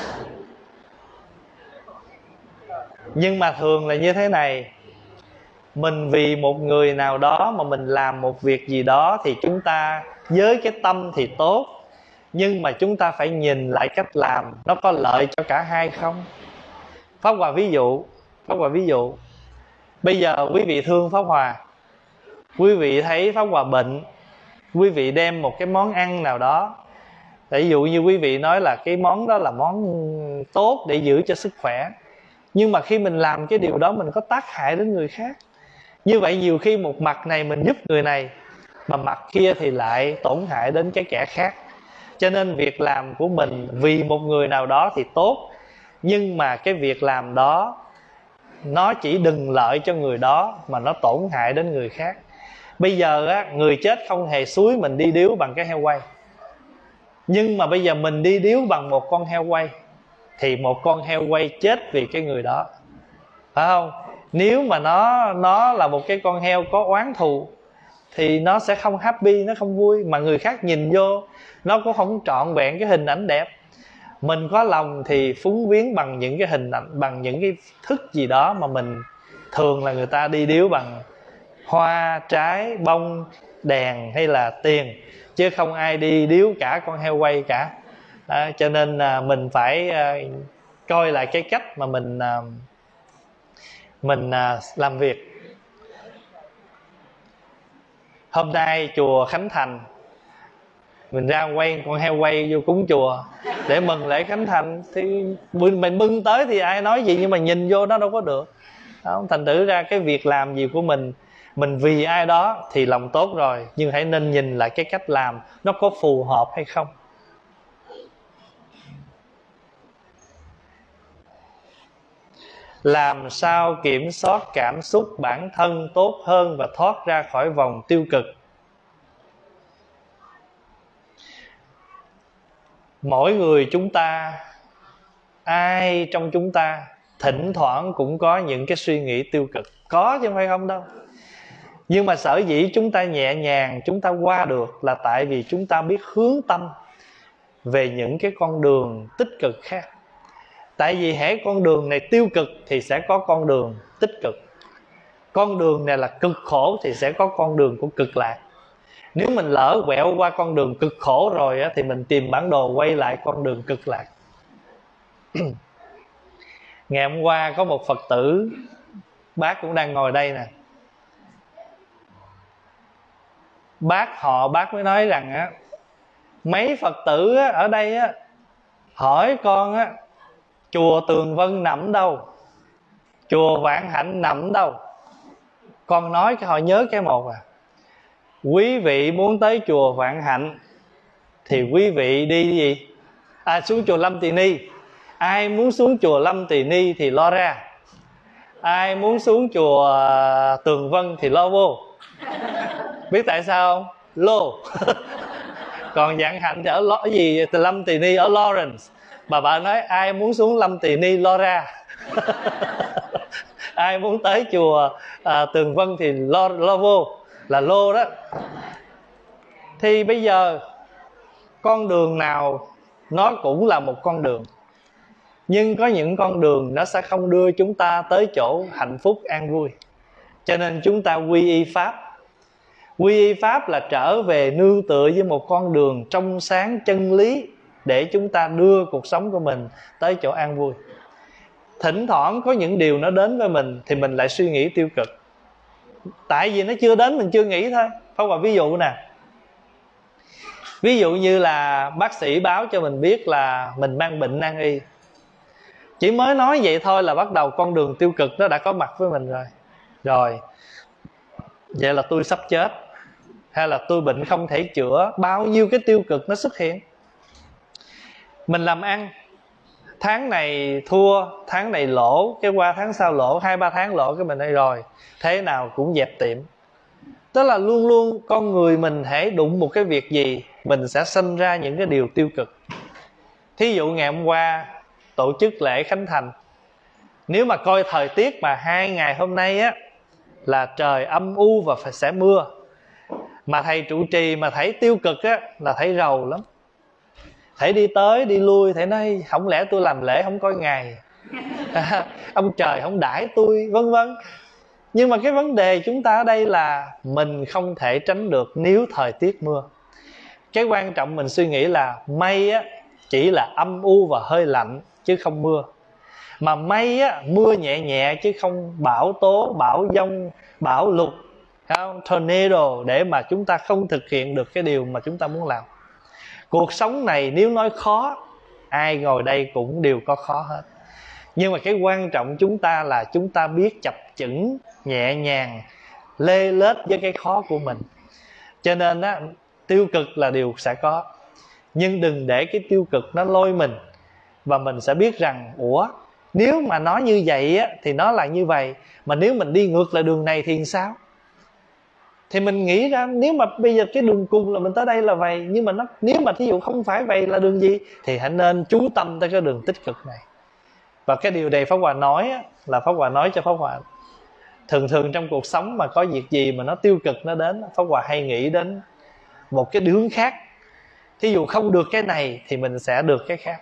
Nhưng mà thường là như thế này, mình vì một người nào đó mà mình làm một việc gì đó thì chúng ta với cái tâm thì tốt, nhưng mà chúng ta phải nhìn lại cách làm nó có lợi cho cả hai không. Pháp Hòa ví dụ, bây giờ quý vị thương Pháp Hòa, quý vị thấy Pháp Hòa bệnh, quý vị đem một cái món ăn nào đó, ví dụ như quý vị nói là cái món đó là món tốt để giữ cho sức khỏe, nhưng mà khi mình làm cái điều đó mình có tác hại đến người khác. Như vậy nhiều khi một mặt này mình giúp người này, mà mặt kia thì lại tổn hại đến cái kẻ khác. Cho nên việc làm của mình vì một người nào đó thì tốt, nhưng mà cái việc làm đó nó chỉ đừng lợi cho người đó mà nó tổn hại đến người khác. Bây giờ người chết không hề xúi mình đi điếu bằng cái heo quay, nhưng mà bây giờ mình đi điếu bằng một con heo quay thì một con heo quay chết vì cái người đó, phải không? Nếu mà nó là một cái con heo có oán thù thì nó sẽ không happy, nó không vui, mà người khác nhìn vô nó cũng không trọn vẹn cái hình ảnh đẹp. Mình có lòng thì phúng viếng bằng những cái hình ảnh, bằng những cái thức gì đó mà mình thường là người ta đi điếu bằng hoa, trái, bông, đèn hay là tiền, chứ không ai đi điếu cả con heo quay cả. Đó, cho nên mình phải coi lại cái cách mà mình làm việc. Hôm nay chùa Khánh Thành mình ra quay con heo quay vô cúng chùa để mừng lễ Khánh Thành, thì mình bưng tới thì ai nói gì, nhưng mà nhìn vô nó đâu có được đó. Thành thử ra cái việc làm gì của mình vì ai đó thì lòng tốt rồi, nhưng hãy nên nhìn lại cái cách làm nó có phù hợp hay không. Làm sao kiểm soát cảm xúc bản thân tốt hơn và thoát ra khỏi vòng tiêu cực? Mỗi người chúng ta, ai trong chúng ta thỉnh thoảng cũng có những cái suy nghĩ tiêu cực, có chứ không phải không đâu. Nhưng mà sở dĩ chúng ta nhẹ nhàng, chúng ta qua được là tại vì chúng ta biết hướng tâm về những cái con đường tích cực khác. Tại vì hễ con đường này tiêu cực thì sẽ có con đường tích cực. Con đường này là cực khổ thì sẽ có con đường của cực lạc. Nếu mình lỡ quẹo qua con đường cực khổ rồi thì mình tìm bản đồ quay lại con đường cực lạc. Ngày hôm qua có một Phật tử, bác cũng đang ngồi đây nè, bác mới nói rằng mấy Phật tử ở đây hỏi con chùa Tường Vân nằm đâu, chùa Vạn Hạnh nằm đâu. Con nói cái họ nhớ cái một quý vị muốn tới chùa Vạn Hạnh thì quý vị đi gì? Xuống chùa Lâm Tỳ Ni. Ai muốn xuống chùa Lâm Tỳ Ni thì lo ra, ai muốn xuống chùa Tường Vân thì lo vô. Biết tại sao không? Lô. Còn Vạn Hạnh thì ở Lâm Tỳ Ni ở Lawrence. Bà nói ai muốn xuống Lâm Tỳ Ni lo ra. Ai muốn tới chùa Tường Vân thì lo vô, là lô đó. Thì bây giờ con đường nào nó cũng là một con đường. Nhưng có những con đường nó sẽ không đưa chúng ta tới chỗ hạnh phúc an vui. Cho nên chúng ta quy y Pháp. Quy y Pháp là trở về nương tựa với một con đường trong sáng chân lý, để chúng ta đưa cuộc sống của mình tới chỗ an vui. Thỉnh thoảng có những điều nó đến với mình thì mình lại suy nghĩ tiêu cực, tại vì nó chưa đến mình chưa nghĩ thôi. Pháp Hòa ví dụ nè, ví dụ như là bác sĩ báo cho mình biết là mình mang bệnh nan y, chỉ mới nói vậy thôi là bắt đầu con đường tiêu cực nó đã có mặt với mình rồi. Vậy là tôi sắp chết, hay là tôi bệnh không thể chữa, bao nhiêu cái tiêu cực nó xuất hiện. Mình làm ăn, tháng này thua, tháng này lỗ, cái qua tháng sau lỗ, 2-3 tháng lỗ, cái mình đây rồi thế nào cũng dẹp tiệm. Tức là luôn luôn con người mình hễ đụng một cái việc gì, mình sẽ sinh ra những cái điều tiêu cực. Thí dụ ngày hôm qua tổ chức lễ khánh thành, nếu mà coi thời tiết mà 2 ngày hôm nay á là trời âm u và sẽ mưa, mà thầy trụ trì mà thấy tiêu cực á là thấy rầu lắm. Thầy đi tới đi lui, thầy nói không lẽ tôi làm lễ không coi ngày, ông trời không đãi tôi, vân vân. Nhưng mà cái vấn đề chúng ta ở đây là mình không thể tránh được nếu thời tiết mưa. Cái quan trọng mình suy nghĩ là mây á chỉ là âm u và hơi lạnh chứ không mưa. Mà mây á mưa nhẹ nhẹ chứ không bão tố, bão giông, bão lụt, không? Tornado, để mà chúng ta không thực hiện được cái điều mà chúng ta muốn làm. Cuộc sống này nếu nói khó, ai ngồi đây cũng đều có khó hết. Nhưng mà cái quan trọng chúng ta là chúng ta biết chập chững, nhẹ nhàng, lê lết với cái khó của mình. Cho nên á, tiêu cực là điều sẽ có, nhưng đừng để cái tiêu cực nó lôi mình. Và mình sẽ biết rằng ủa, nếu mà nó như vậy á, thì nó là như vậy. Mà nếu mình đi ngược lại đường này thì sao? Thì mình nghĩ ra nếu mà bây giờ cái đường cùng là mình tới đây là vậy, nhưng mà nếu mà thí dụ không phải vậy là đường gì, thì hãy nên chú tâm tới cái đường tích cực này. Và cái điều này Pháp Hòa nói á, là Pháp Hòa nói cho Pháp Hòa thường trong cuộc sống mà có việc gì mà nó tiêu cực nó đến, Pháp Hòa hay nghĩ đến một cái hướng khác. Thí dụ không được cái này thì mình sẽ được cái khác.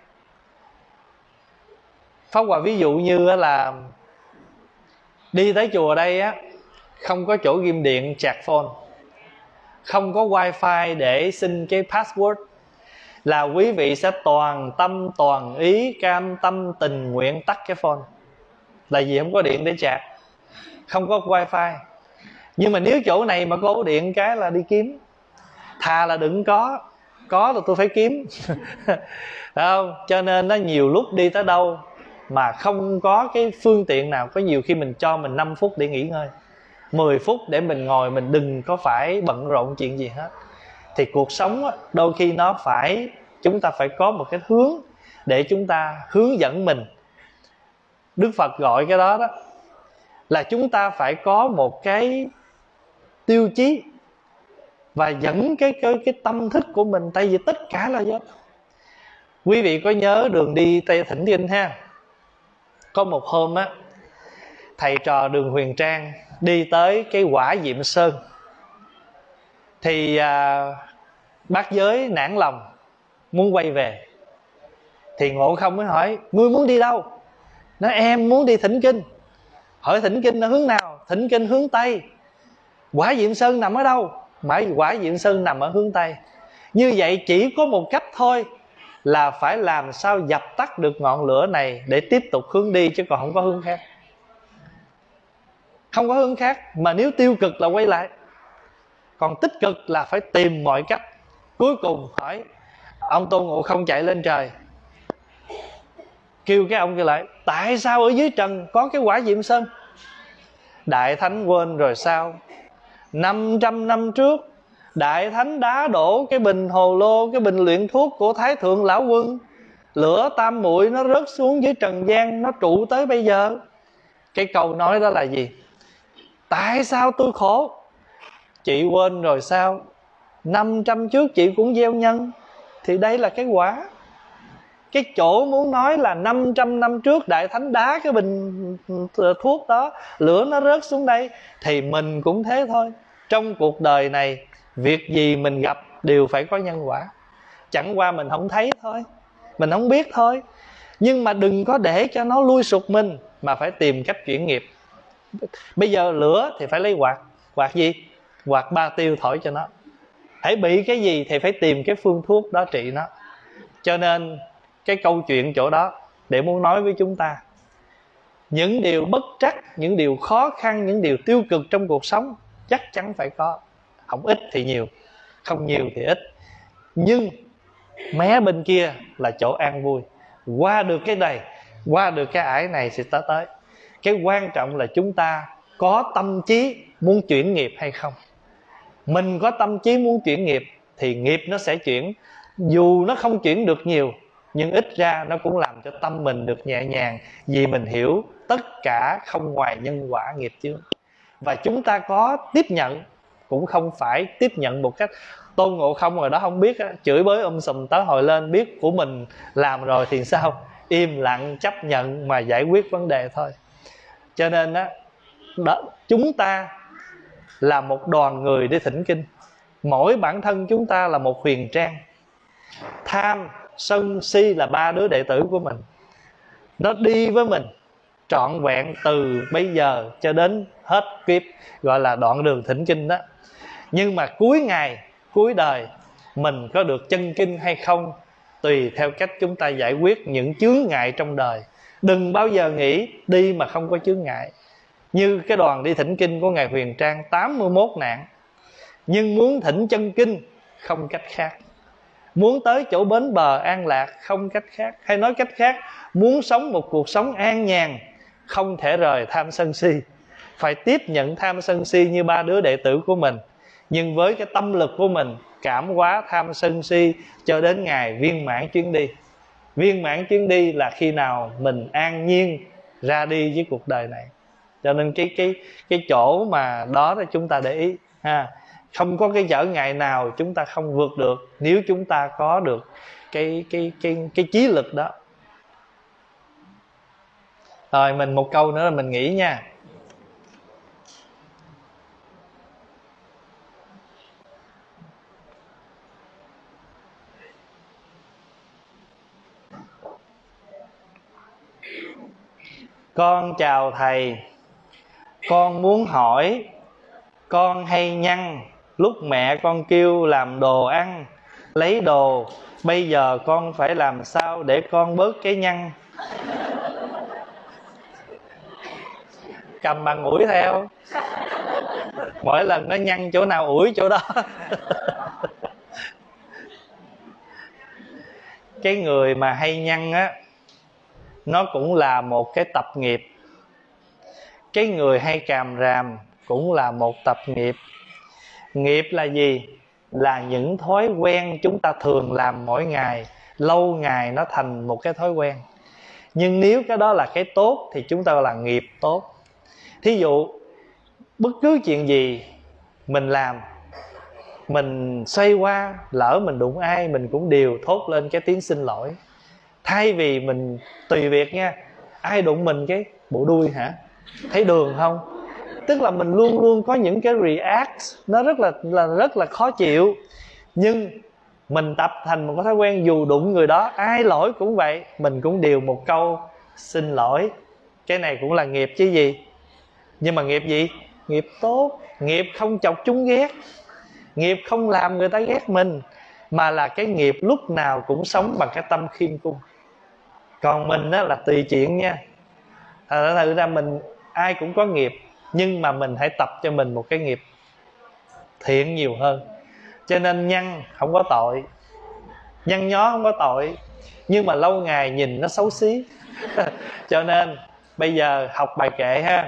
Pháp Hòa ví dụ như là đi tới chùa đây á, không có chỗ ghim điện chạc phone, không có wifi để xin cái password, là quý vị sẽ toàn tâm toàn ý cam tâm tình nguyện tắt cái phone. Là vì không có điện để chạc, không có wifi. Nhưng mà nếu chỗ này mà có điện cái là đi kiếm, thà là đừng có là tôi phải kiếm. Không? Cho nên nó nhiều lúc đi tới đâu mà không có cái phương tiện nào, có nhiều khi mình cho mình 5 phút để nghỉ ngơi, 10 phút để mình ngồi, mình đừng có phải bận rộn chuyện gì hết. Thì cuộc sống đôi khi nó phải, chúng ta phải có một cái hướng để chúng ta hướng dẫn mình. Đức Phật gọi cái đó là chúng ta phải có một cái tiêu chí và dẫn cái tâm thức của mình. Tại vì tất cả là do quý vị có nhớ đường đi Tây Thỉnh Kinh ha? Có một hôm á, thầy trò Đường Huyền Trang đi tới cái Quả Diệm Sơn, thì bác giới nản lòng muốn quay về. Thì Ngộ Không mới hỏi: ngươi muốn đi đâu? Nói em muốn đi Thỉnh Kinh. Hỏi Thỉnh Kinh là hướng nào? Thỉnh Kinh hướng Tây. Quả Diệm Sơn nằm ở đâu? Mà Quả Diệm Sơn nằm ở hướng Tây. Như vậy chỉ có một cách thôi, là phải làm sao dập tắt được ngọn lửa này để tiếp tục hướng đi, chứ còn không có hướng khác. Không có hướng khác. Mà nếu tiêu cực là quay lại, còn tích cực là phải tìm mọi cách. Cuối cùng hỏi ông Tôn Ngộ Không chạy lên trời, kêu cái ông kia lại: tại sao ở dưới trần có cái Quả Diệm Sơn? Đại Thánh quên rồi sao? 500 năm trước Đại Thánh đá đổ cái bình hồ lô, cái bình luyện thuốc của Thái Thượng Lão Quân, lửa tam muội nó rớt xuống dưới trần gian, nó trụ tới bây giờ. Cái câu nói đó là gì? Tại sao tôi khổ? Chị quên rồi sao? 500 trước chị cũng gieo nhân, thì đây là cái quả. Cái chỗ muốn nói là 500 năm trước Đại Thánh đá cái bình thuốc đó, lửa nó rớt xuống đây, thì mình cũng thế thôi. Trong cuộc đời này, việc gì mình gặp đều phải có nhân quả. Chẳng qua mình không thấy thôi, mình không biết thôi. Nhưng mà đừng có để cho nó lui sụt mình, mà phải tìm cách chuyển nghiệp. Bây giờ lửa thì phải lấy quạt. Quạt gì? Quạt ba tiêu thổi cho nó. Hãy bị cái gì thì phải tìm cái phương thuốc đó trị nó. Cho nên cái câu chuyện chỗ đó để muốn nói với chúng ta, những điều bất trắc, những điều khó khăn, những điều tiêu cực trong cuộc sống chắc chắn phải có. Không ít thì nhiều, không nhiều thì ít. Nhưng mé bên kia là chỗ an vui. Qua được cái này, qua được cái ải này sẽ tới. Cái quan trọng là chúng ta có tâm trí muốn chuyển nghiệp hay không. Mình có tâm trí muốn chuyển nghiệp thì nghiệp nó sẽ chuyển. Dù nó không chuyển được nhiều, nhưng ít ra nó cũng làm cho tâm mình được nhẹ nhàng. Vì mình hiểu tất cả không ngoài nhân quả nghiệp chướng. Và chúng ta có tiếp nhận, cũng không phải tiếp nhận một cách Tôn Ngộ Không rồi đó không biết á, chửi bới sùm tới hồi lên biết của mình làm rồi thì sao, im lặng chấp nhận mà giải quyết vấn đề thôi. Cho nên á, chúng ta là một đoàn người đi thỉnh kinh. Mỗi bản thân chúng ta là một huyền trang. Tham, sân, si là ba đứa đệ tử của mình. Nó đi với mình trọn vẹn từ bây giờ cho đến hết kiếp, gọi là đoạn đường thỉnh kinh đó. Nhưng mà cuối ngày, cuối đời, mình có được chân kinh hay không tùy theo cách chúng ta giải quyết những chướng ngại trong đời. Đừng bao giờ nghĩ đi mà không có chướng ngại. Như cái đoàn đi thỉnh kinh của Ngài Huyền Trang 81 nạn. Nhưng muốn thỉnh chân kinh không cách khác. Muốn tới chỗ bến bờ an lạc không cách khác. Hay nói cách khác, muốn sống một cuộc sống an nhàn không thể rời tham sân si. Phải tiếp nhận tham sân si như ba đứa đệ tử của mình, nhưng với cái tâm lực của mình cảm hóa tham sân si cho đến ngày viên mãn chuyến đi. Viên mãn chuyến đi là khi nào mình an nhiên ra đi với cuộc đời này. Cho nên cái chỗ mà đó là chúng ta để ý ha. Không có cái trở ngại nào chúng ta không vượt được nếu chúng ta có được cái chí lực đó. Rồi mình một câu nữa là mình nghĩ nha. Con chào thầy, con muốn hỏi, con hay nhăn lúc mẹ con kêu làm đồ ăn, lấy đồ, bây giờ con phải làm sao để con bớt cái nhăn? Cầm bàn ủi theo, mỗi lần nó nhăn chỗ nào ủi chỗ đó. Cái người mà hay nhăn á, nó cũng là một cái tập nghiệp. Cái người hay càm ràm cũng là một tập nghiệp. Nghiệp là gì? Là những thói quen chúng ta thường làm mỗi ngày, lâu ngày nó thành một cái thói quen. Nhưng nếu cái đó là cái tốt thì chúng ta gọi là nghiệp tốt. Thí dụ bất cứ chuyện gì mình làm, mình xoay qua lỡ mình đụng ai, mình cũng đều thốt lên cái tiếng xin lỗi. Thay vì mình tùy việc nha, ai đụng mình cái bộ đuôi hả, thấy đường không. Tức là mình luôn luôn có những cái react nó rất là khó chịu. Nhưng mình tập thành một cái thói quen, dù đụng người đó, ai lỗi cũng vậy, mình cũng đều một câu xin lỗi. Cái này cũng là nghiệp chứ gì. Nhưng mà nghiệp gì? Nghiệp tốt. Nghiệp không chọc chúng ghét, nghiệp không làm người ta ghét mình, mà là cái nghiệp lúc nào cũng sống bằng cái tâm khiêm cung. Còn mình á là tùy chuyện nha. Thật ra mình ai cũng có nghiệp, nhưng mà mình hãy tập cho mình một cái nghiệp thiện nhiều hơn. Cho nên nhăn không có tội, nhăn nhó không có tội, nhưng mà lâu ngày nhìn nó xấu xí. Cho nên bây giờ học bài kệ ha.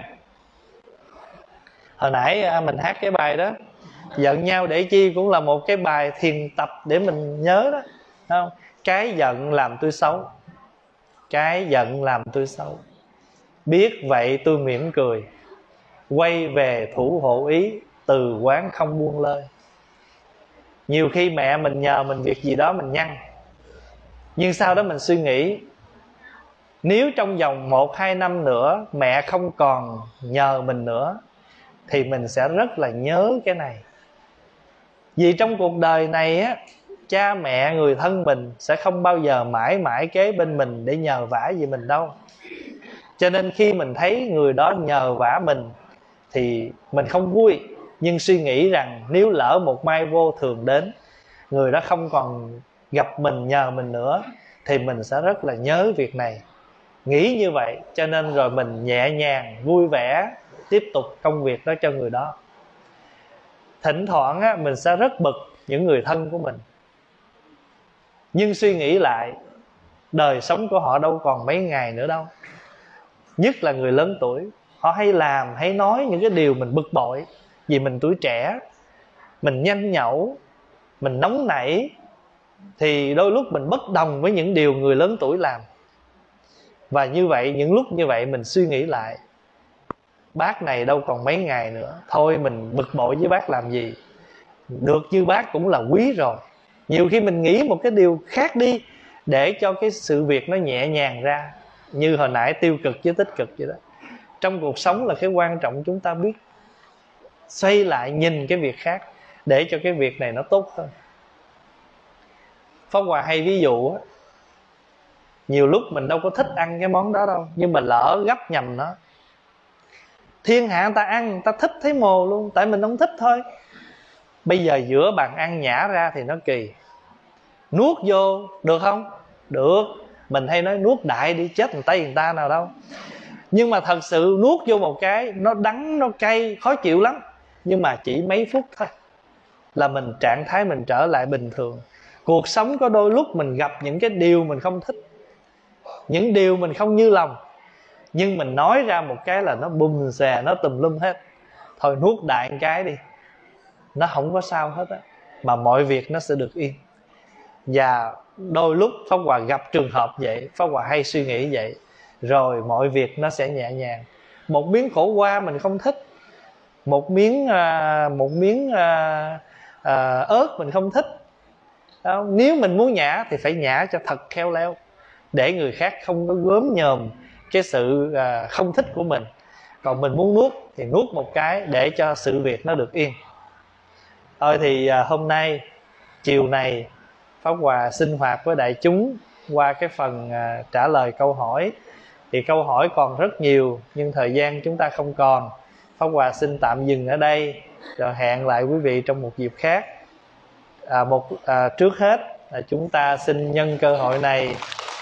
Hồi nãy mình hát cái bài đó, giận nhau để chi, cũng là một cái bài thiền tập để mình nhớ đó, không? Cái giận làm tôi xấu, cái giận làm tôi xấu, biết vậy tôi mỉm cười, quay về thủ hộ ý, từ quán không buông lơi. Nhiều khi mẹ mình nhờ mình việc gì đó mình nhăn, nhưng sau đó mình suy nghĩ, nếu trong vòng 1-2 năm nữa mẹ không còn nhờ mình nữa thì mình sẽ rất là nhớ cái này. Vì trong cuộc đời này á, cha mẹ, người thân mình sẽ không bao giờ mãi mãi kế bên mình để nhờ vả gì mình đâu. Cho nên khi mình thấy người đó nhờ vả mình thì mình không vui, nhưng suy nghĩ rằng nếu lỡ một mai vô thường đến, người đó không còn gặp mình, nhờ mình nữa, thì mình sẽ rất là nhớ việc này. Nghĩ như vậy cho nên rồi mình nhẹ nhàng, vui vẻ tiếp tục công việc đó cho người đó. Thỉnh thoảng á, mình sẽ rất bực những người thân của mình, nhưng suy nghĩ lại, đời sống của họ đâu còn mấy ngày nữa đâu. Nhất là người lớn tuổi, họ hay làm, hay nói những cái điều mình bực bội. Vì mình tuổi trẻ, mình nhanh nhẩu, mình nóng nảy, thì đôi lúc mình bất đồng với những điều người lớn tuổi làm. Và như vậy, những lúc như vậy mình suy nghĩ lại, bác này đâu còn mấy ngày nữa, thôi mình bực bội với bác làm gì, được như bác cũng là quý rồi. Nhiều khi mình nghĩ một cái điều khác đi để cho cái sự việc nó nhẹ nhàng ra. Như hồi nãy tiêu cực với tích cực vậy đó. Trong cuộc sống là cái quan trọng chúng ta biết xoay lại nhìn cái việc khác để cho cái việc này nó tốt hơn. Pháp Hòa hay ví dụ á, nhiều lúc mình đâu có thích ăn cái món đó đâu, nhưng mà lỡ gấp nhầm nó, thiên hạ người ta ăn, người ta thích thấy mồ luôn, tại mình không thích thôi. Bây giờ giữa bàn ăn nhả ra thì nó kỳ, nuốt vô được không? Được. Mình hay nói nuốt đại đi, chết người Tây người ta nào đâu. Nhưng mà thật sự nuốt vô một cái, nó đắng, nó cay, khó chịu lắm. Nhưng mà chỉ mấy phút thôi là mình trạng thái mình trở lại bình thường. Cuộc sống có đôi lúc mình gặp những cái điều mình không thích, những điều mình không như lòng, nhưng mình nói ra một cái là nó bùm xè, nó tùm lum hết. Thôi nuốt đại một cái đi, nó không có sao hết á, mà mọi việc nó sẽ được yên. Và đôi lúc Pháp Hòa gặp trường hợp vậy, Pháp Hòa hay suy nghĩ vậy, rồi mọi việc nó sẽ nhẹ nhàng. Một miếng khổ qua mình không thích, một miếng ớt mình không thích, nếu mình muốn nhả thì phải nhả cho thật khéo léo, để người khác không có gớm nhòm cái sự không thích của mình. Còn mình muốn nuốt thì nuốt một cái để cho sự việc nó được yên. Thôi thì hôm nay chiều này Pháp Hòa sinh hoạt với đại chúng qua cái phần trả lời câu hỏi. Thì câu hỏi còn rất nhiều nhưng thời gian chúng ta không còn. Pháp Hòa xin tạm dừng ở đây, rồi hẹn lại quý vị trong một dịp khác. Trước hết chúng ta xin nhân cơ hội này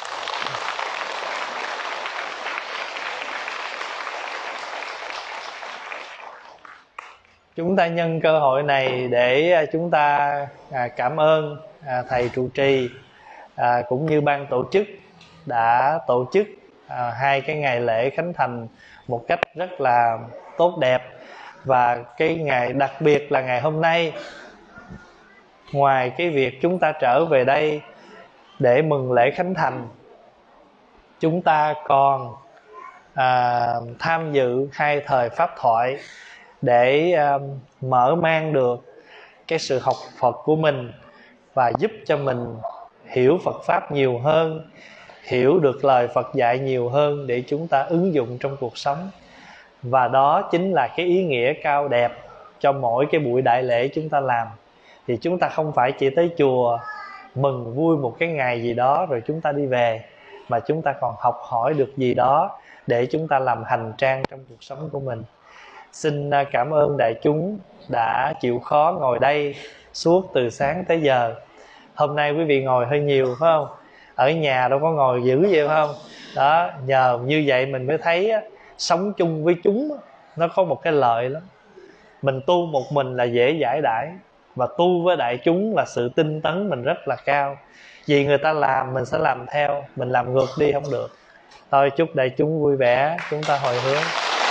để chúng ta cảm ơn thầy trụ trì cũng như ban tổ chức đã tổ chức hai cái ngày lễ khánh thành một cách rất là tốt đẹp. Và cái ngày đặc biệt là ngày hôm nay, ngoài cái việc chúng ta trở về đây để mừng lễ khánh thành, chúng ta còn tham dự hai thời pháp thoại để mở mang được cái sự học Phật của mình và giúp cho mình hiểu Phật Pháp nhiều hơn, hiểu được lời Phật dạy nhiều hơn để chúng ta ứng dụng trong cuộc sống. Và đó chính là cái ý nghĩa cao đẹp cho mỗi cái buổi đại lễ chúng ta làm. Thì chúng ta không phải chỉ tới chùa mừng vui một cái ngày gì đó rồi chúng ta đi về, mà chúng ta còn học hỏi được gì đó để chúng ta làm hành trang trong cuộc sống của mình. Xin cảm ơn đại chúng đã chịu khó ngồi đây suốt từ sáng tới giờ. Hôm nay quý vị ngồi hơi nhiều phải không? Ở nhà đâu có ngồi dữ vậy phải không? Đó, nhờ như vậy mình mới thấy sống chung với chúng nó có một cái lợi lắm. Mình tu một mình là dễ giải đãi, và tu với đại chúng là sự tinh tấn mình rất là cao. Vì người ta làm mình sẽ làm theo, mình làm ngược đi không được. Thôi chúc đại chúng vui vẻ, chúng ta hồi hướng.